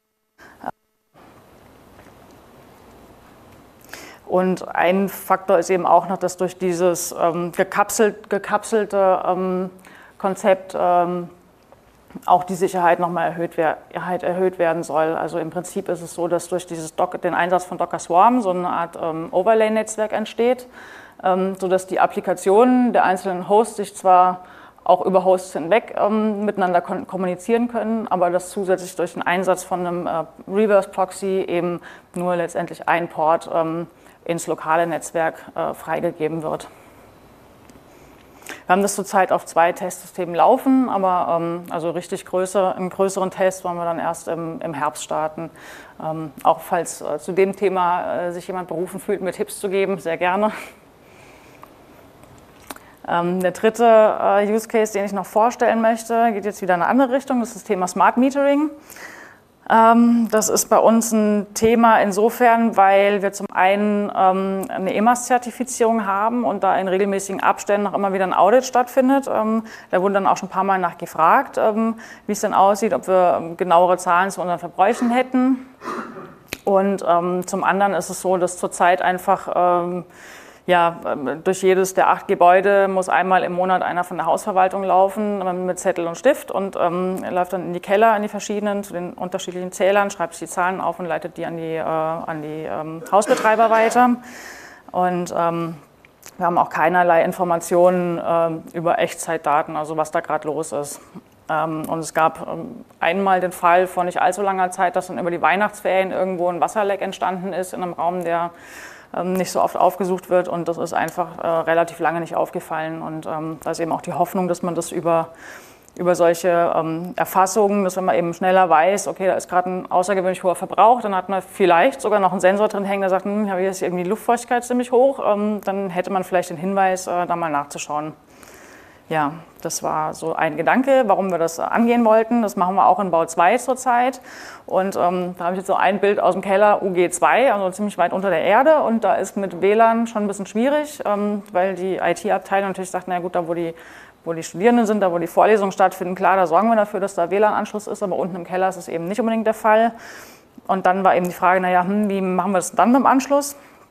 Und ein Faktor ist eben auch noch, dass durch dieses ähm, gekapselt, gekapselte ähm, Konzept ähm, auch die Sicherheit nochmal erhöht, erhöht werden soll. Also im Prinzip ist es so, dass durch dieses Docker, den Einsatz von Docker Swarm so eine Art ähm, Overlay-Netzwerk entsteht, ähm, sodass die Applikationen der einzelnen Hosts sich zwar auch über Hosts hinweg ähm, miteinander kommunizieren können, aber dass zusätzlich durch den Einsatz von einem äh, Reverse-Proxy eben nur letztendlich ein Port ähm, ins lokale Netzwerk äh, freigegeben wird. Wir haben das zurzeit auf zwei Testsystemen laufen, aber ähm, also richtig größer, einen größeren Test wollen wir dann erst im, im Herbst starten. Ähm, auch falls äh, zu dem Thema äh, sich jemand berufen fühlt, mir Tipps zu geben, sehr gerne. Ähm, der dritte äh, Use Case, den ich noch vorstellen möchte, geht jetzt wieder in eine andere Richtung, das ist das Thema Smart Metering. Das ist bei uns ein Thema insofern, weil wir zum einen ähm, eine E M A S-Zertifizierung haben und da in regelmäßigen Abständen noch immer wieder ein Audit stattfindet. Ähm, da wurde dann auch schon ein paar Mal nachgefragt, ähm, wie es denn aussieht, ob wir genauere Zahlen zu unseren Verbräuchen hätten. Und ähm, zum anderen ist es so, dass zurzeit einfach ähm, ja, durch jedes der acht Gebäude muss einmal im Monat einer von der Hausverwaltung laufen mit Zettel und Stift und ähm, läuft dann in die Keller, an die verschiedenen, zu den unterschiedlichen Zählern, schreibt sich die Zahlen auf und leitet die an die, äh, an die ähm, Hausbetreiber weiter. Und ähm, wir haben auch keinerlei Informationen äh, über Echtzeitdaten, also was da gerade los ist. Ähm, und es gab ähm, einmal den Fall vor nicht allzu langer Zeit, dass dann über die Weihnachtsferien irgendwo ein Wasserleck entstanden ist in einem Raum, der nicht so oft aufgesucht wird, und das ist einfach äh, relativ lange nicht aufgefallen, und ähm, da ist eben auch die Hoffnung, dass man das über, über solche ähm, Erfassungen, dass wenn man eben schneller weiß, okay, da ist gerade ein außergewöhnlich hoher Verbrauch, dann hat man vielleicht sogar noch einen Sensor drin hängen, der sagt, hm, hier ist irgendwie die Luftfeuchtigkeit ziemlich hoch, ähm, dann hätte man vielleicht den Hinweis, äh, da mal nachzuschauen. Ja, das war so ein Gedanke, warum wir das angehen wollten. Das machen wir auch in Bau zwei zurzeit. Und ähm, da habe ich jetzt so ein Bild aus dem Keller U G zwei, also ziemlich weit unter der Erde. Und da ist mit W L A N schon ein bisschen schwierig, ähm, weil die I T-Abteilung natürlich sagt, na gut, da wo die, wo die Studierenden sind, da wo die Vorlesungen stattfinden, klar, da sorgen wir dafür, dass da W L A N-Anschluss ist. Aber unten im Keller ist es eben nicht unbedingt der Fall. Und dann war eben die Frage, naja, hm, wie machen wir das dann mit dem Anschluss?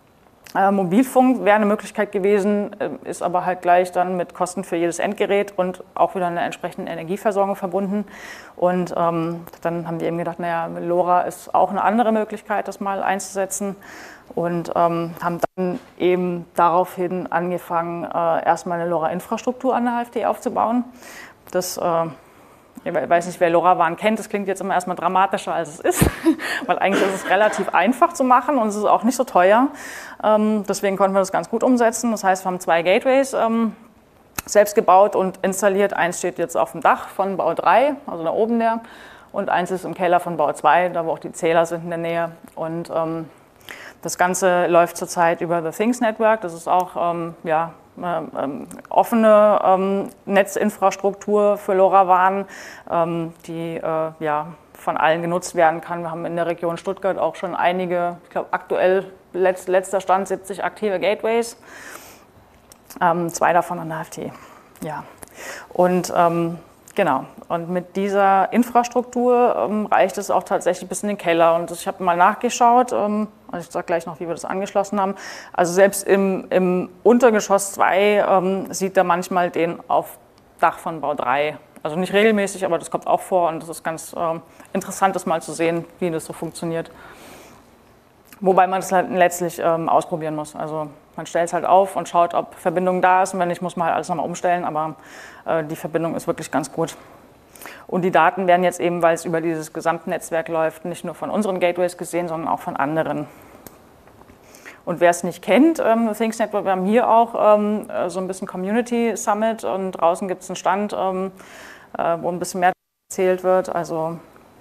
Äh, Mobilfunk wäre eine Möglichkeit gewesen, äh, ist aber halt gleich dann mit Kosten für jedes Endgerät und auch wieder einer entsprechenden Energieversorgung verbunden. Und ähm, dann haben wir eben gedacht, naja, LoRa ist auch eine andere Möglichkeit, das mal einzusetzen. Und ähm, haben dann eben daraufhin angefangen, äh, erstmal eine LoRa-Infrastruktur an der H F T aufzubauen. Das äh, Ich weiß nicht, wer LoRaWAN kennt, das klingt jetzt immer erstmal dramatischer, als es ist, weil eigentlich ist es relativ einfach zu machen und es ist auch nicht so teuer. Ähm, deswegen konnten wir das ganz gut umsetzen. Das heißt, wir haben zwei Gateways ähm, selbst gebaut und installiert. Eins steht jetzt auf dem Dach von Bau drei, also da oben der, und eins ist im Keller von Bau zwei, da wo auch die Zähler sind in der Nähe. Und ähm, das Ganze läuft zurzeit über The Things Network. Das ist auch ähm, ja, Ähm, offene ähm, Netzinfrastruktur für LoRaWAN, ähm, die äh, ja, von allen genutzt werden kann. Wir haben in der Region Stuttgart auch schon einige, ich glaube aktuell letzt, letzter Stand siebzig aktive Gateways, ähm, zwei davon an der H F T. Ja. Und ähm, genau, und mit dieser Infrastruktur ähm, reicht es auch tatsächlich bis in den Keller. Und ich habe mal nachgeschaut, ähm, ich sage gleich noch, wie wir das angeschlossen haben. Also selbst im, im Untergeschoss zwei ähm, sieht er manchmal den auf Dach von Bau drei. Also nicht regelmäßig, aber das kommt auch vor und das ist ganz ähm, interessant, das mal zu sehen, wie das so funktioniert. Wobei man das halt letztlich ähm, ausprobieren muss. Also man stellt es halt auf und schaut, ob Verbindung da ist und wenn nicht, muss man halt alles nochmal umstellen, aber äh, die Verbindung ist wirklich ganz gut. Und die Daten werden jetzt eben, weil es über dieses Gesamtnetzwerk läuft, nicht nur von unseren Gateways gesehen, sondern auch von anderen. Und wer es nicht kennt, ähm, The Things Network, wir haben hier auch ähm, so ein bisschen Community Summit und draußen gibt es einen Stand, ähm, äh, wo ein bisschen mehr erzählt wird. Also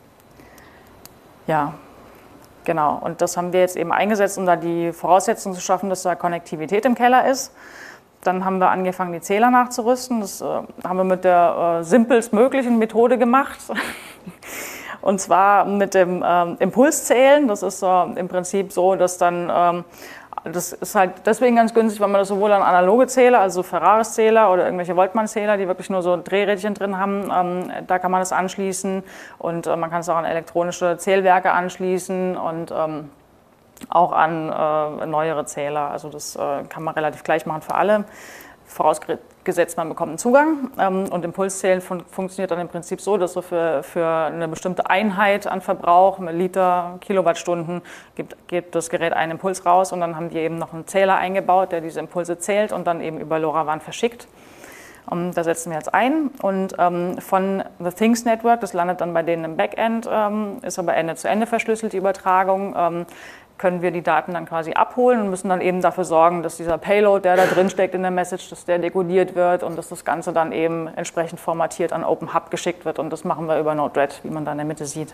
ja, genau. Und das haben wir jetzt eben eingesetzt, um da die Voraussetzungen zu schaffen, dass da Konnektivität im Keller ist. Dann haben wir angefangen, die Zähler nachzurüsten. Das äh, haben wir mit der äh, simpelstmöglichen Methode gemacht. Und zwar mit dem ähm, Impulszählen. Das ist äh, im Prinzip so, dass dann, ähm, das ist halt deswegen ganz günstig, weil man das sowohl an analoge Zähler, also Ferraris-Zähler oder irgendwelche Voltmann-Zähler, die wirklich nur so Drehrädchen drin haben, ähm, da kann man das anschließen. Und äh, man kann es auch an elektronische Zählwerke anschließen und ähm, auch an äh, neuere Zähler. Also das äh, kann man relativ gleich machen für alle, vorausgesetzt man bekommt einen Zugang. Ähm, und Impulszählen fun funktioniert dann im Prinzip so, dass so für, für eine bestimmte Einheit an Verbrauch, mit Liter, Kilowattstunden, gibt, gibt das Gerät einen Impuls raus und dann haben die eben noch einen Zähler eingebaut, der diese Impulse zählt und dann eben über LoRaWAN verschickt. Um, da setzen wir jetzt ein und ähm, von The Things Network, das landet dann bei denen im Backend, ähm, ist aber Ende zu Ende verschlüsselt, die Übertragung, ähm, können wir die Daten dann quasi abholen und müssen dann eben dafür sorgen, dass dieser Payload, der da drin steckt in der Message, dass der dekodiert wird und dass das Ganze dann eben entsprechend formatiert an OpenHub geschickt wird und das machen wir über Node-RED, wie man da in der Mitte sieht.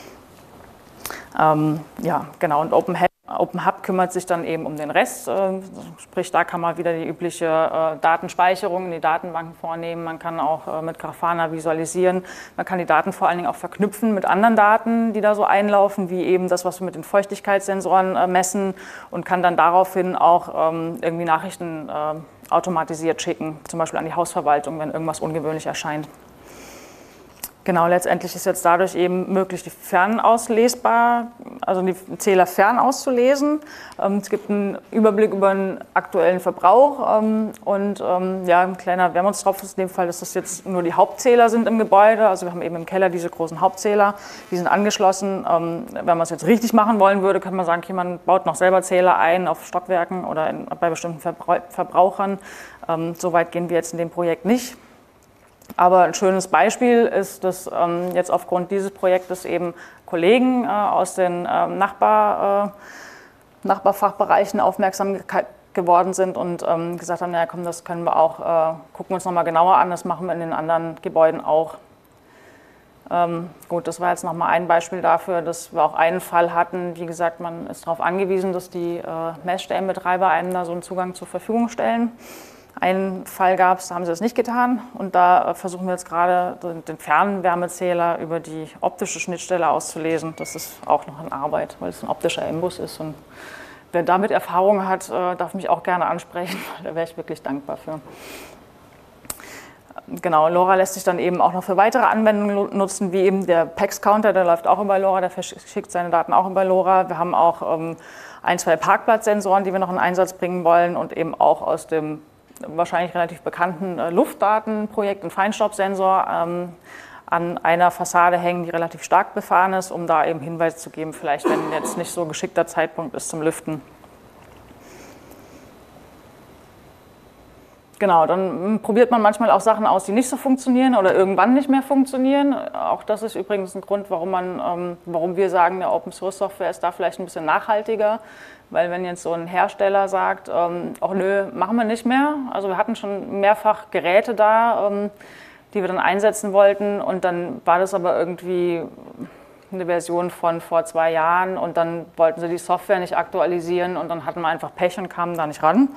Ähm, ja, genau, und OpenHub OpenHub kümmert sich dann eben um den Rest, äh, sprich da kann man wieder die übliche äh, Datenspeicherung in die Datenbanken vornehmen, man kann auch äh, mit Grafana visualisieren, man kann die Daten vor allen Dingen auch verknüpfen mit anderen Daten, die da so einlaufen, wie eben das, was wir mit den Feuchtigkeitssensoren äh, messen und kann dann daraufhin auch ähm, irgendwie Nachrichten äh, automatisiert schicken, zum Beispiel an die Hausverwaltung, wenn irgendwas ungewöhnlich erscheint. Genau, letztendlich ist jetzt dadurch eben möglich, die fernauslesbar, also die Zähler fern auszulesen. Es gibt einen Überblick über den aktuellen Verbrauch und ja, ein kleiner Wermutstropfen ist in dem Fall, dass das jetzt nur die Hauptzähler sind im Gebäude. Also wir haben eben im Keller diese großen Hauptzähler, die sind angeschlossen. Wenn man es jetzt richtig machen wollen würde, könnte man sagen, okay, man baut noch selber Zähler ein auf Stockwerken oder in, bei bestimmten Verbrauchern. Soweit gehen wir jetzt in dem Projekt nicht. Aber ein schönes Beispiel ist, dass ähm, jetzt aufgrund dieses Projektes eben Kollegen äh, aus den äh, Nachbar, äh, Nachbarfachbereichen aufmerksam ge geworden sind und ähm, gesagt haben, ja komm, das können wir auch, äh, gucken wir uns nochmal genauer an, das machen wir in den anderen Gebäuden auch. Ähm, gut, das war jetzt nochmal ein Beispiel dafür, dass wir auch einen Fall hatten, wie gesagt, man ist darauf angewiesen, dass die äh, Messstellenbetreiber einem da so einen Zugang zur Verfügung stellen. Einen Fall gab es, da haben sie das nicht getan und da versuchen wir jetzt gerade den Fernwärmezähler über die optische Schnittstelle auszulesen. Das ist auch noch in Arbeit, weil es ein optischer Imbus ist und wer damit Erfahrung hat, darf mich auch gerne ansprechen, da wäre ich wirklich dankbar für. Genau, LoRa lässt sich dann eben auch noch für weitere Anwendungen nutzen, wie eben der P A X-Counter, der läuft auch über LoRa, der verschickt seine Daten auch über LoRa. Wir haben auch ähm, ein, zwei Parkplatzsensoren, die wir noch in Einsatz bringen wollen und eben auch aus dem wahrscheinlich relativ bekannten äh, Luftdatenprojekt, ein Feinstaubsensor, ähm, an einer Fassade hängen, die relativ stark befahren ist, um da eben Hinweis zu geben, vielleicht wenn jetzt nicht so ein geschickter Zeitpunkt ist zum Lüften. Genau, dann probiert man manchmal auch Sachen aus, die nicht so funktionieren oder irgendwann nicht mehr funktionieren. Auch das ist übrigens ein Grund, warum, man, ähm, warum wir sagen, eine Open-Source-Software ist da vielleicht ein bisschen nachhaltiger. Weil wenn jetzt so ein Hersteller sagt, ähm, oh nö, machen wir nicht mehr. Also wir hatten schon mehrfach Geräte da, ähm, die wir dann einsetzen wollten. Und dann war das aber irgendwie eine Version von vor zwei Jahren. Und dann wollten sie die Software nicht aktualisieren. Und dann hatten wir einfach Pech und kamen da nicht ran.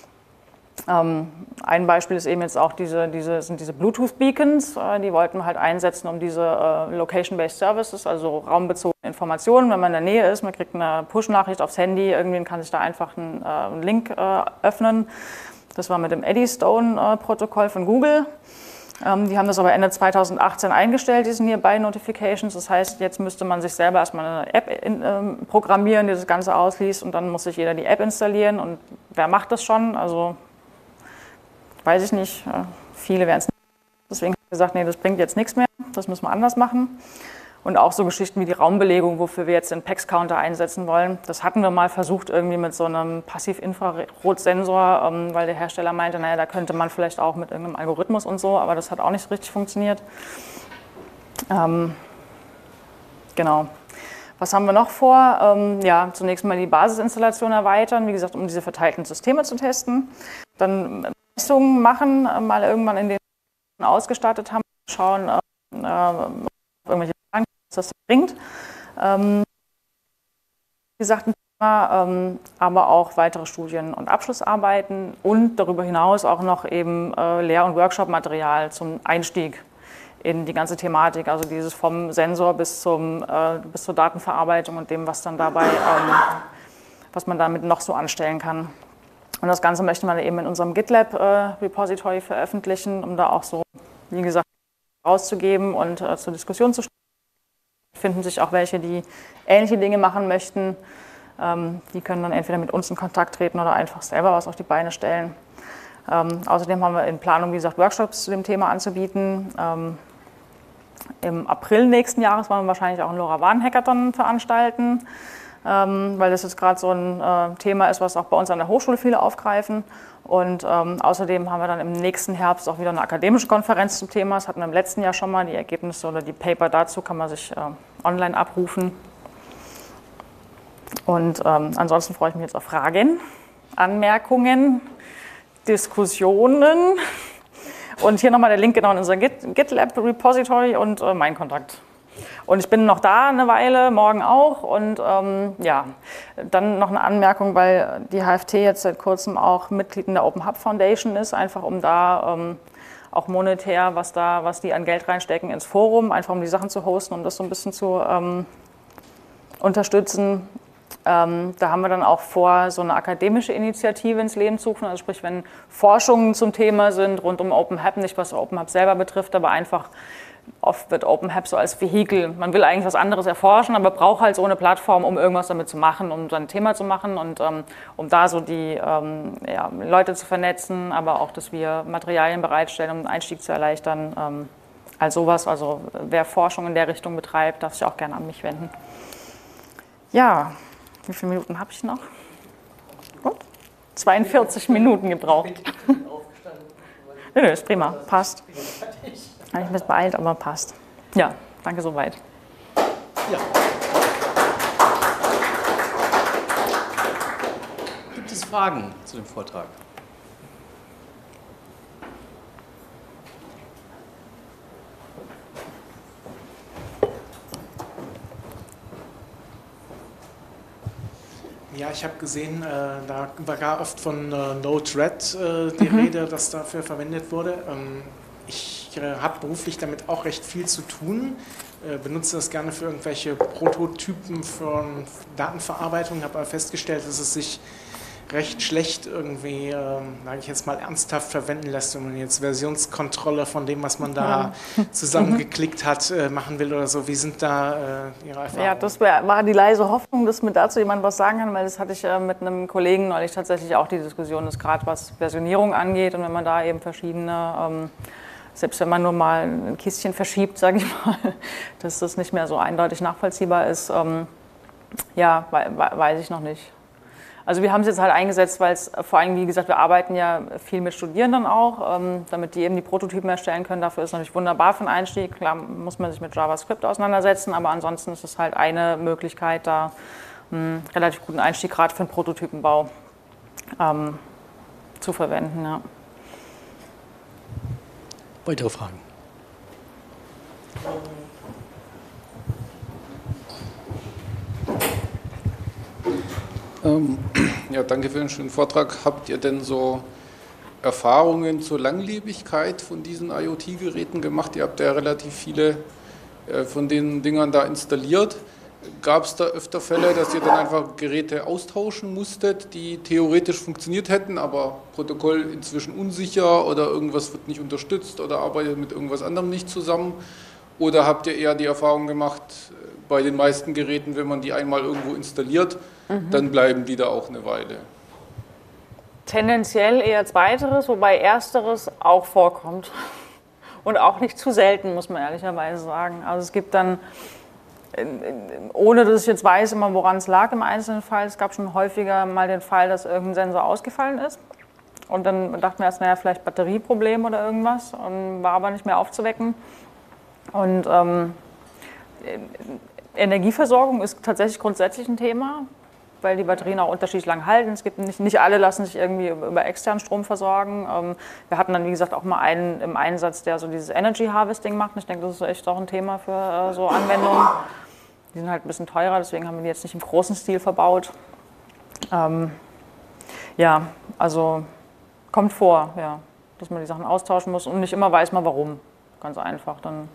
Ähm, ein Beispiel ist eben jetzt auch diese, diese, sind diese Bluetooth-Beacons, äh, die wollten wir halt einsetzen, um diese äh, Location-Based Services, also raumbezogene Informationen, wenn man in der Nähe ist, man kriegt eine Push-Nachricht aufs Handy, irgendwen kann sich da einfach einen, äh, einen Link äh, öffnen. Das war mit dem Eddystone-Protokoll von Google. Ähm, die haben das aber Ende zweitausendachtzehn eingestellt, diese Nearby Notifications. Das heißt, jetzt müsste man sich selber erstmal eine App in, ähm, programmieren, die das Ganze ausliest und dann muss sich jeder die App installieren. Und wer macht das schon? Also weiß ich nicht, viele werden es nicht. Deswegen habe ich gesagt, nee, das bringt jetzt nichts mehr, das müssen wir anders machen. Und auch so Geschichten wie die Raumbelegung, wofür wir jetzt den P E X-Counter einsetzen wollen. Das hatten wir mal versucht irgendwie mit so einem Passiv-Infrarotsensor, ähm, weil der Hersteller meinte, naja, da könnte man vielleicht auch mit irgendeinem Algorithmus und so, aber das hat auch nicht so richtig funktioniert. Ähm, genau. Was haben wir noch vor? Ähm, ja, zunächst mal die Basisinstallation erweitern, wie gesagt, um diese verteilten Systeme zu testen. Dann Messungen machen, mal irgendwann in den ausgestattet haben, schauen, äh, irgendwelche Fragen, was das bringt. Ähm, wie gesagt, ein Thema, ähm, aber auch weitere Studien und Abschlussarbeiten und darüber hinaus auch noch eben äh, Lehr- und Workshop-Material zum Einstieg in die ganze Thematik, also dieses vom Sensor bis, zum, äh, bis zur Datenverarbeitung und dem, was dann dabei, ähm, was man damit noch so anstellen kann. Und das Ganze möchte man eben in unserem GitLab-Repository äh, veröffentlichen, um da auch so, wie gesagt, rauszugeben und äh, zur Diskussion zu stellen. Finden sich auch welche, die ähnliche Dinge machen möchten. Ähm, die können dann entweder mit uns in Kontakt treten oder einfach selber was auf die Beine stellen. Ähm, außerdem haben wir in Planung, wie gesagt, Workshops zu dem Thema anzubieten. Ähm, Im April nächsten Jahres wollen wir wahrscheinlich auch einen LoRaWAN-Hackathon veranstalten. Ähm, weil das jetzt gerade so ein äh, Thema ist, was auch bei uns an der Hochschule viele aufgreifen. Und ähm, außerdem haben wir dann im nächsten Herbst auch wieder eine akademische Konferenz zum Thema. Das hatten wir im letzten Jahr schon mal. Die Ergebnisse oder die Paper dazu kann man sich äh, online abrufen. Und ähm, ansonsten freue ich mich jetzt auf Fragen, Anmerkungen, Diskussionen. Und hier nochmal der Link genau in unser Git, GitLab-Repository und äh, mein Kontakt. Und ich bin noch da eine Weile, morgen auch. Und ähm, ja, dann noch eine Anmerkung, weil die H F T jetzt seit kurzem auch Mitglied in der Open Hub Foundation ist, einfach um da ähm, auch monetär, was, da, was die an Geld reinstecken ins Forum, einfach um die Sachen zu hosten, um das so ein bisschen zu ähm, unterstützen. Ähm, da haben wir dann auch vor, so eine akademische Initiative ins Leben zu rufen. Also sprich, wenn Forschungen zum Thema sind rund um Open Hub, nicht was Open Hub selber betrifft, aber einfach oft wird Open Hub so als Vehikel. Man will eigentlich was anderes erforschen, aber braucht halt so eine Plattform, um irgendwas damit zu machen, um sein Thema zu machen und ähm, um da so die ähm, ja, Leute zu vernetzen, aber auch, dass wir Materialien bereitstellen, um den Einstieg zu erleichtern. Ähm, all sowas, also wer Forschung in der Richtung betreibt, darf sich auch gerne an mich wenden. Ja, wie viele Minuten habe ich noch? Gut. zweiundvierzig Minuten gebraucht. Nö, ist prima, passt. Habe ich ein bisschen beeilt, aber passt. Ja, danke soweit. Ja. Gibt es Fragen zu dem Vortrag? Ja, ich habe gesehen, äh, da war gar oft von äh, Node-RED äh, die mhm. Rede, das dafür verwendet wurde. Ähm, ich äh, habe beruflich damit auch recht viel zu tun, äh, benutze das gerne für irgendwelche Prototypen von Datenverarbeitung, habe aber festgestellt, dass es sich recht schlecht irgendwie, ähm, sage ich jetzt mal, ernsthaft verwenden lässt, wenn man jetzt Versionskontrolle von dem, was man da zusammengeklickt hat, äh, machen will oder so. Wie sind da äh, Ihre Erfahrungen? Ja, das wär, war die leise Hoffnung, dass mir dazu jemand was sagen kann, weil das hatte ich äh, mit einem Kollegen neulich tatsächlich auch die Diskussion, dass gerade was Versionierung angeht und wenn man da eben verschiedene, ähm, selbst wenn man nur mal ein Kistchen verschiebt, sage ich mal, dass das nicht mehr so eindeutig nachvollziehbar ist, ähm, ja, we we weiß ich noch nicht. Also wir haben es jetzt halt eingesetzt, weil es vor allem, wie gesagt, wir arbeiten ja viel mit Studierenden auch, ähm, damit die eben die Prototypen erstellen können. Dafür ist es natürlich wunderbar für den Einstieg. Klar muss man sich mit JavaScript auseinandersetzen, aber ansonsten ist es halt eine Möglichkeit, da einen relativ guten Einstieg gerade für den Prototypenbau ähm, zu verwenden. Ja. Weitere Fragen? Ähm, ja, danke für den schönen Vortrag. Habt ihr denn so Erfahrungen zur Langlebigkeit von diesen IoT-Geräten gemacht? Ihr habt ja relativ viele äh, von den Dingern da installiert. Gab es da öfter Fälle, dass ihr dann einfach Geräte austauschen musstet, die theoretisch funktioniert hätten, aber Protokoll inzwischen unsicher oder irgendwas wird nicht unterstützt oder arbeitet mit irgendwas anderem nicht zusammen? Oder habt ihr eher die Erfahrung gemacht, bei den meisten Geräten, wenn man die einmal irgendwo installiert, mhm. dann bleiben die da auch eine Weile? Tendenziell eher Zweiteres, wobei Ersteres auch vorkommt. Und auch nicht zu selten, muss man ehrlicherweise sagen. Also es gibt dann, ohne dass ich jetzt weiß, immer woran es lag im einzelnen Fall, es gab schon häufiger mal den Fall, dass irgendein Sensor ausgefallen ist. Und dann dachten wir erst, naja, vielleicht Batterieproblem oder irgendwas, und war aber nicht mehr aufzuwecken. Und ähm, Energieversorgung ist tatsächlich grundsätzlich ein Thema, weil die Batterien auch unterschiedlich lang halten. Es gibt nicht, nicht alle lassen sich irgendwie über externen Strom versorgen. Ähm, wir hatten dann, wie gesagt, auch mal einen im Einsatz, der so dieses Energy Harvesting macht. Ich denke, das ist echt auch ein Thema für äh, so Anwendungen. Die sind halt ein bisschen teurer, deswegen haben wir die jetzt nicht im großen Stil verbaut. Ähm, ja, also kommt vor, ja, dass man die Sachen austauschen muss und nicht immer weiß man warum. Ganz einfach. Dann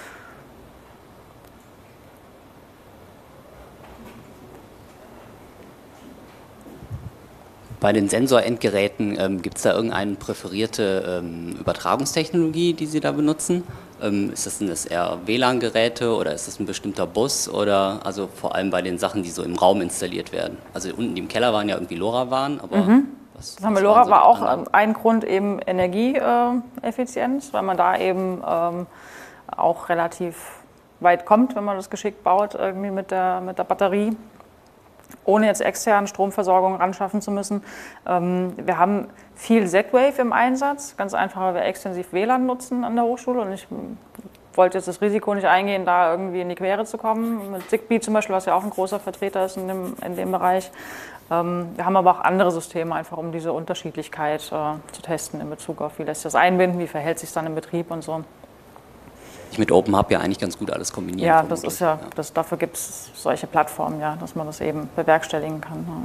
Bei den Sensorendgeräten ähm, gibt es da irgendeine präferierte ähm, Übertragungstechnologie, die Sie da benutzen? Ähm, ist das, sind das eher W L A N-Geräte oder ist das ein bestimmter Bus? Oder also vor allem bei den Sachen, die so im Raum installiert werden? Also unten im Keller waren ja irgendwie LoRaWAN, aber mhm. was, das haben was wir LoRa so war auch anderen? ein Grund eben Energieeffizienz, weil man da eben ähm, auch relativ weit kommt, wenn man das geschickt baut irgendwie mit der, mit der Batterie, ohne jetzt externe Stromversorgung ranschaffen zu müssen. Ähm, wir haben viel Z-Wave im Einsatz, ganz einfach, weil wir extensiv W L A N nutzen an der Hochschule und ich wollte jetzt das Risiko nicht eingehen, da irgendwie in die Quere zu kommen. Mit Zigbee zum Beispiel, was ja auch ein großer Vertreter ist in dem, in dem Bereich. Ähm, wir haben aber auch andere Systeme, einfach um diese Unterschiedlichkeit äh, zu testen in Bezug auf, wie lässt sich das einbinden, wie verhält sich dann im Betrieb und so. Ich mit OpenHub ja eigentlich ganz gut alles kombinieren. Ja, vermutlich. das ist ja, das, dafür gibt es solche Plattformen, ja, dass man das eben bewerkstelligen kann. Ja.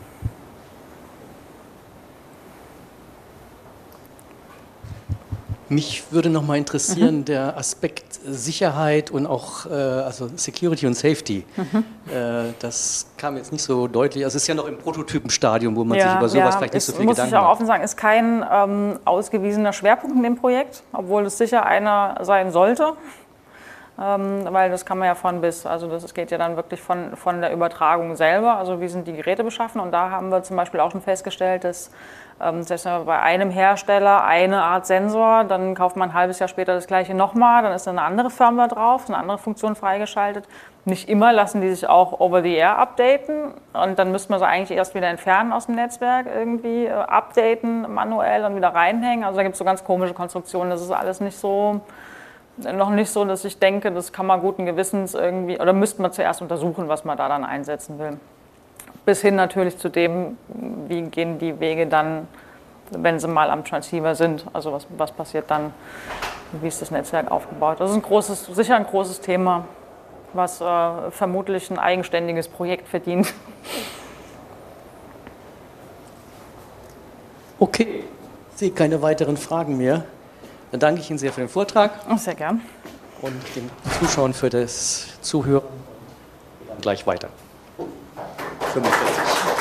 Mich würde noch mal interessieren, Mhm. der Aspekt Sicherheit und auch äh, also Security und Safety. Mhm. Äh, das kam jetzt nicht so deutlich. Also es ist ja noch im Prototypenstadium, wo man ja, sich über sowas ja, vielleicht nicht so ist, viel muss Gedanken ich auch macht. offen sagen, ist kein ähm, ausgewiesener Schwerpunkt in dem Projekt, obwohl es sicher einer sein sollte. Ähm, weil das kann man ja von bis, also das geht ja dann wirklich von, von der Übertragung selber, also wie sind die Geräte beschaffen, und da haben wir zum Beispiel auch schon festgestellt, dass ähm, selbst wenn man bei einem Hersteller eine Art Sensor, dann kauft man ein halbes Jahr später das gleiche nochmal, dann ist da eine andere Firmware drauf, eine andere Funktion freigeschaltet. Nicht immer lassen die sich auch over the air updaten, und dann müsste man sie eigentlich erst wieder entfernen aus dem Netzwerk, irgendwie äh, updaten manuell und wieder reinhängen, also da gibt es so ganz komische Konstruktionen, das ist alles nicht so... Noch nicht so, dass ich denke, das kann man guten Gewissens irgendwie, oder müsste man zuerst untersuchen, was man da dann einsetzen will. Bis hin natürlich zu dem, wie gehen die Wege dann, wenn sie mal am Transceiver sind, also was, was passiert dann, wie ist das Netzwerk aufgebaut. Das ist ein großes, sicher ein großes Thema, was äh, vermutlich ein eigenständiges Projekt verdient. Okay, ich sehe keine weiteren Fragen mehr. Dann danke ich Ihnen sehr für den Vortrag. Sehr gern. Und den Zuschauern für das Zuhören. Dann gleich weiter. fünfundvierzig.